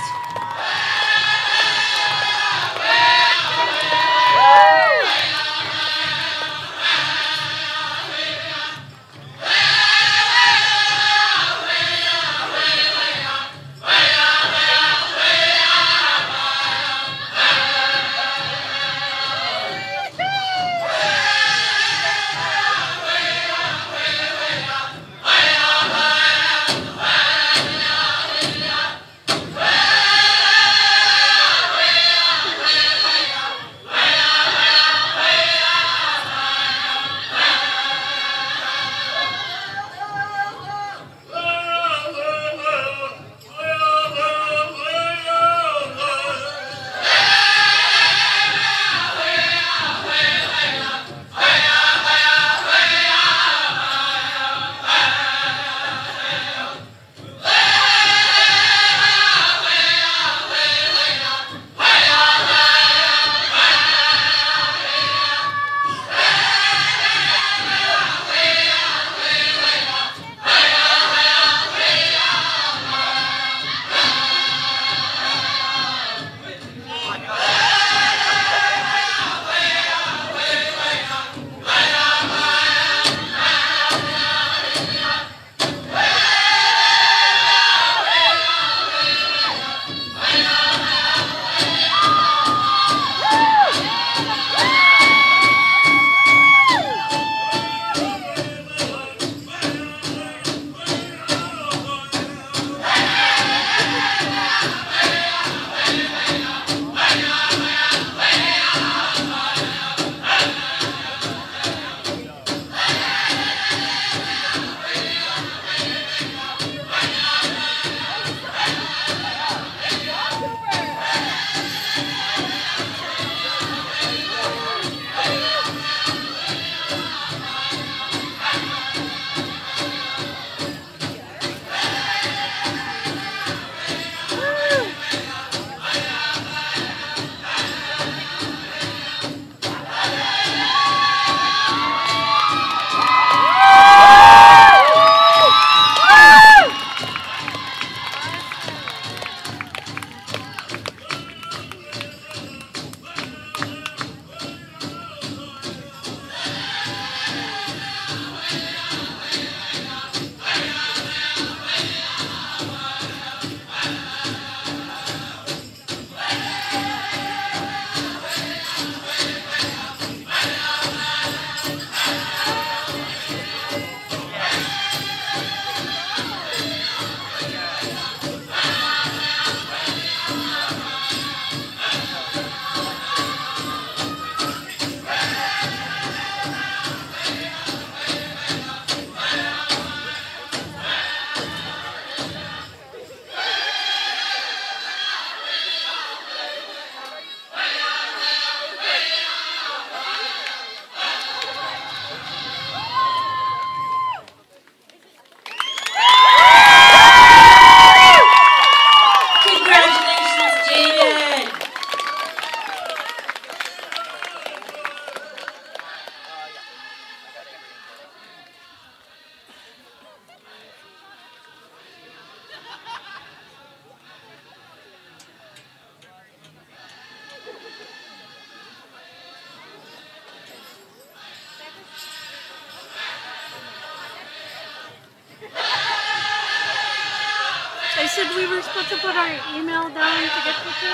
I said we were supposed to put our email down to get pictures.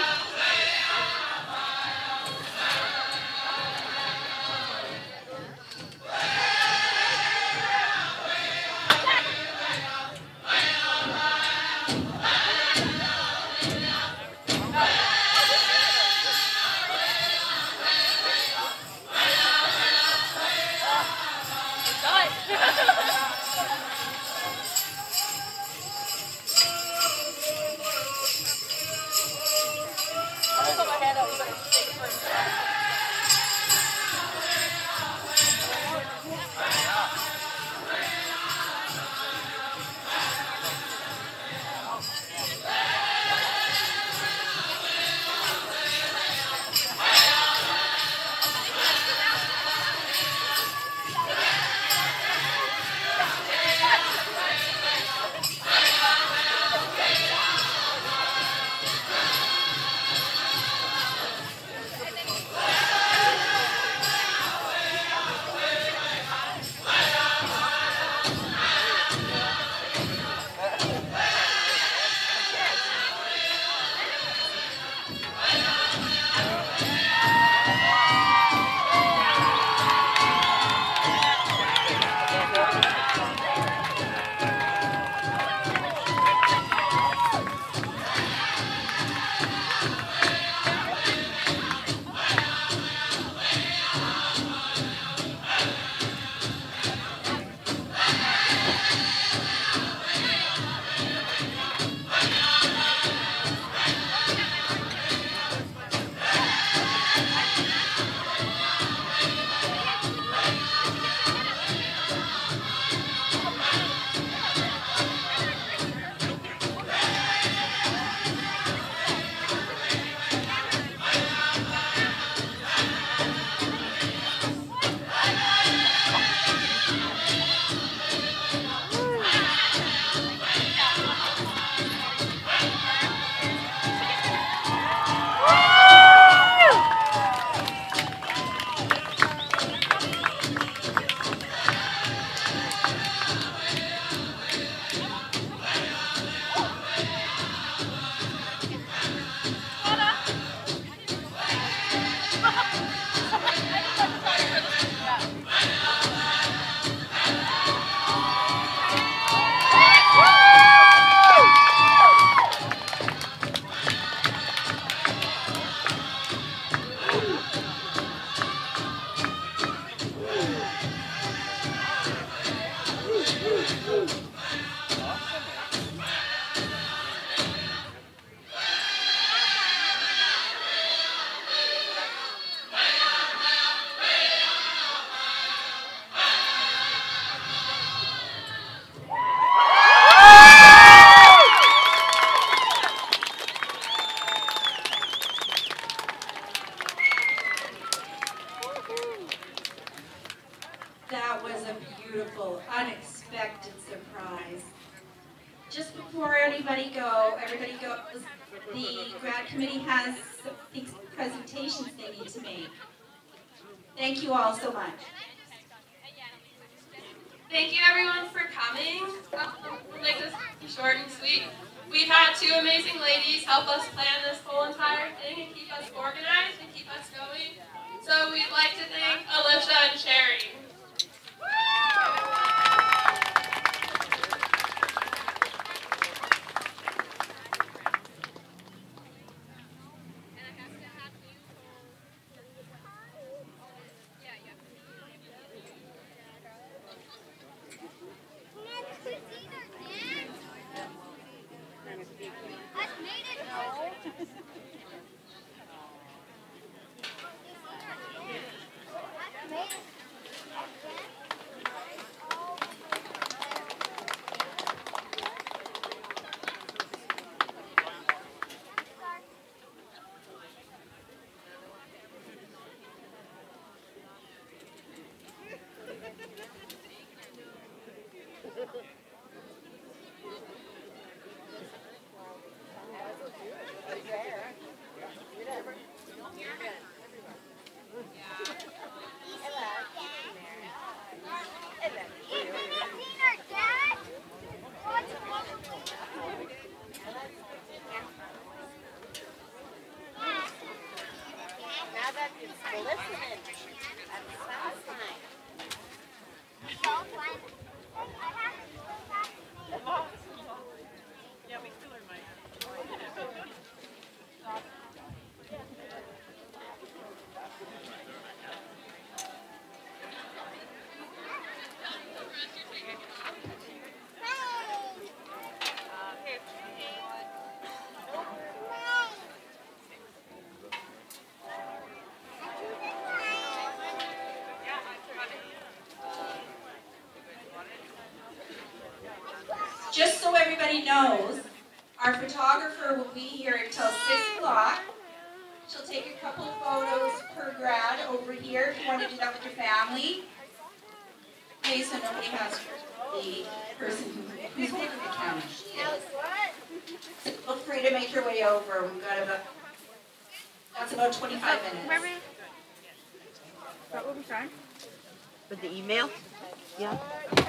That was a beautiful, unexpected surprise. Just before everybody goes, the grad committee has these presentations they need to make. Thank you all so much. Thank you everyone for coming. We'll make this short and sweet. We've had two amazing ladies help us plan this whole entire thing and keep us organized and keep us going. So we'd like to thank Alicia and Sherry. Now that it's listening, that's satisfying. So fun. Yeah, we still are mine. Just so everybody knows, our photographer will be here until 6 o'clock. She'll take a couple of photos per grad over here if you want to do that with your family. Okay, so nobody has the person who's holding the camera. So feel free to make your way over. We've got that's about 25 minutes. Is that what we're trying? With the email? Yeah.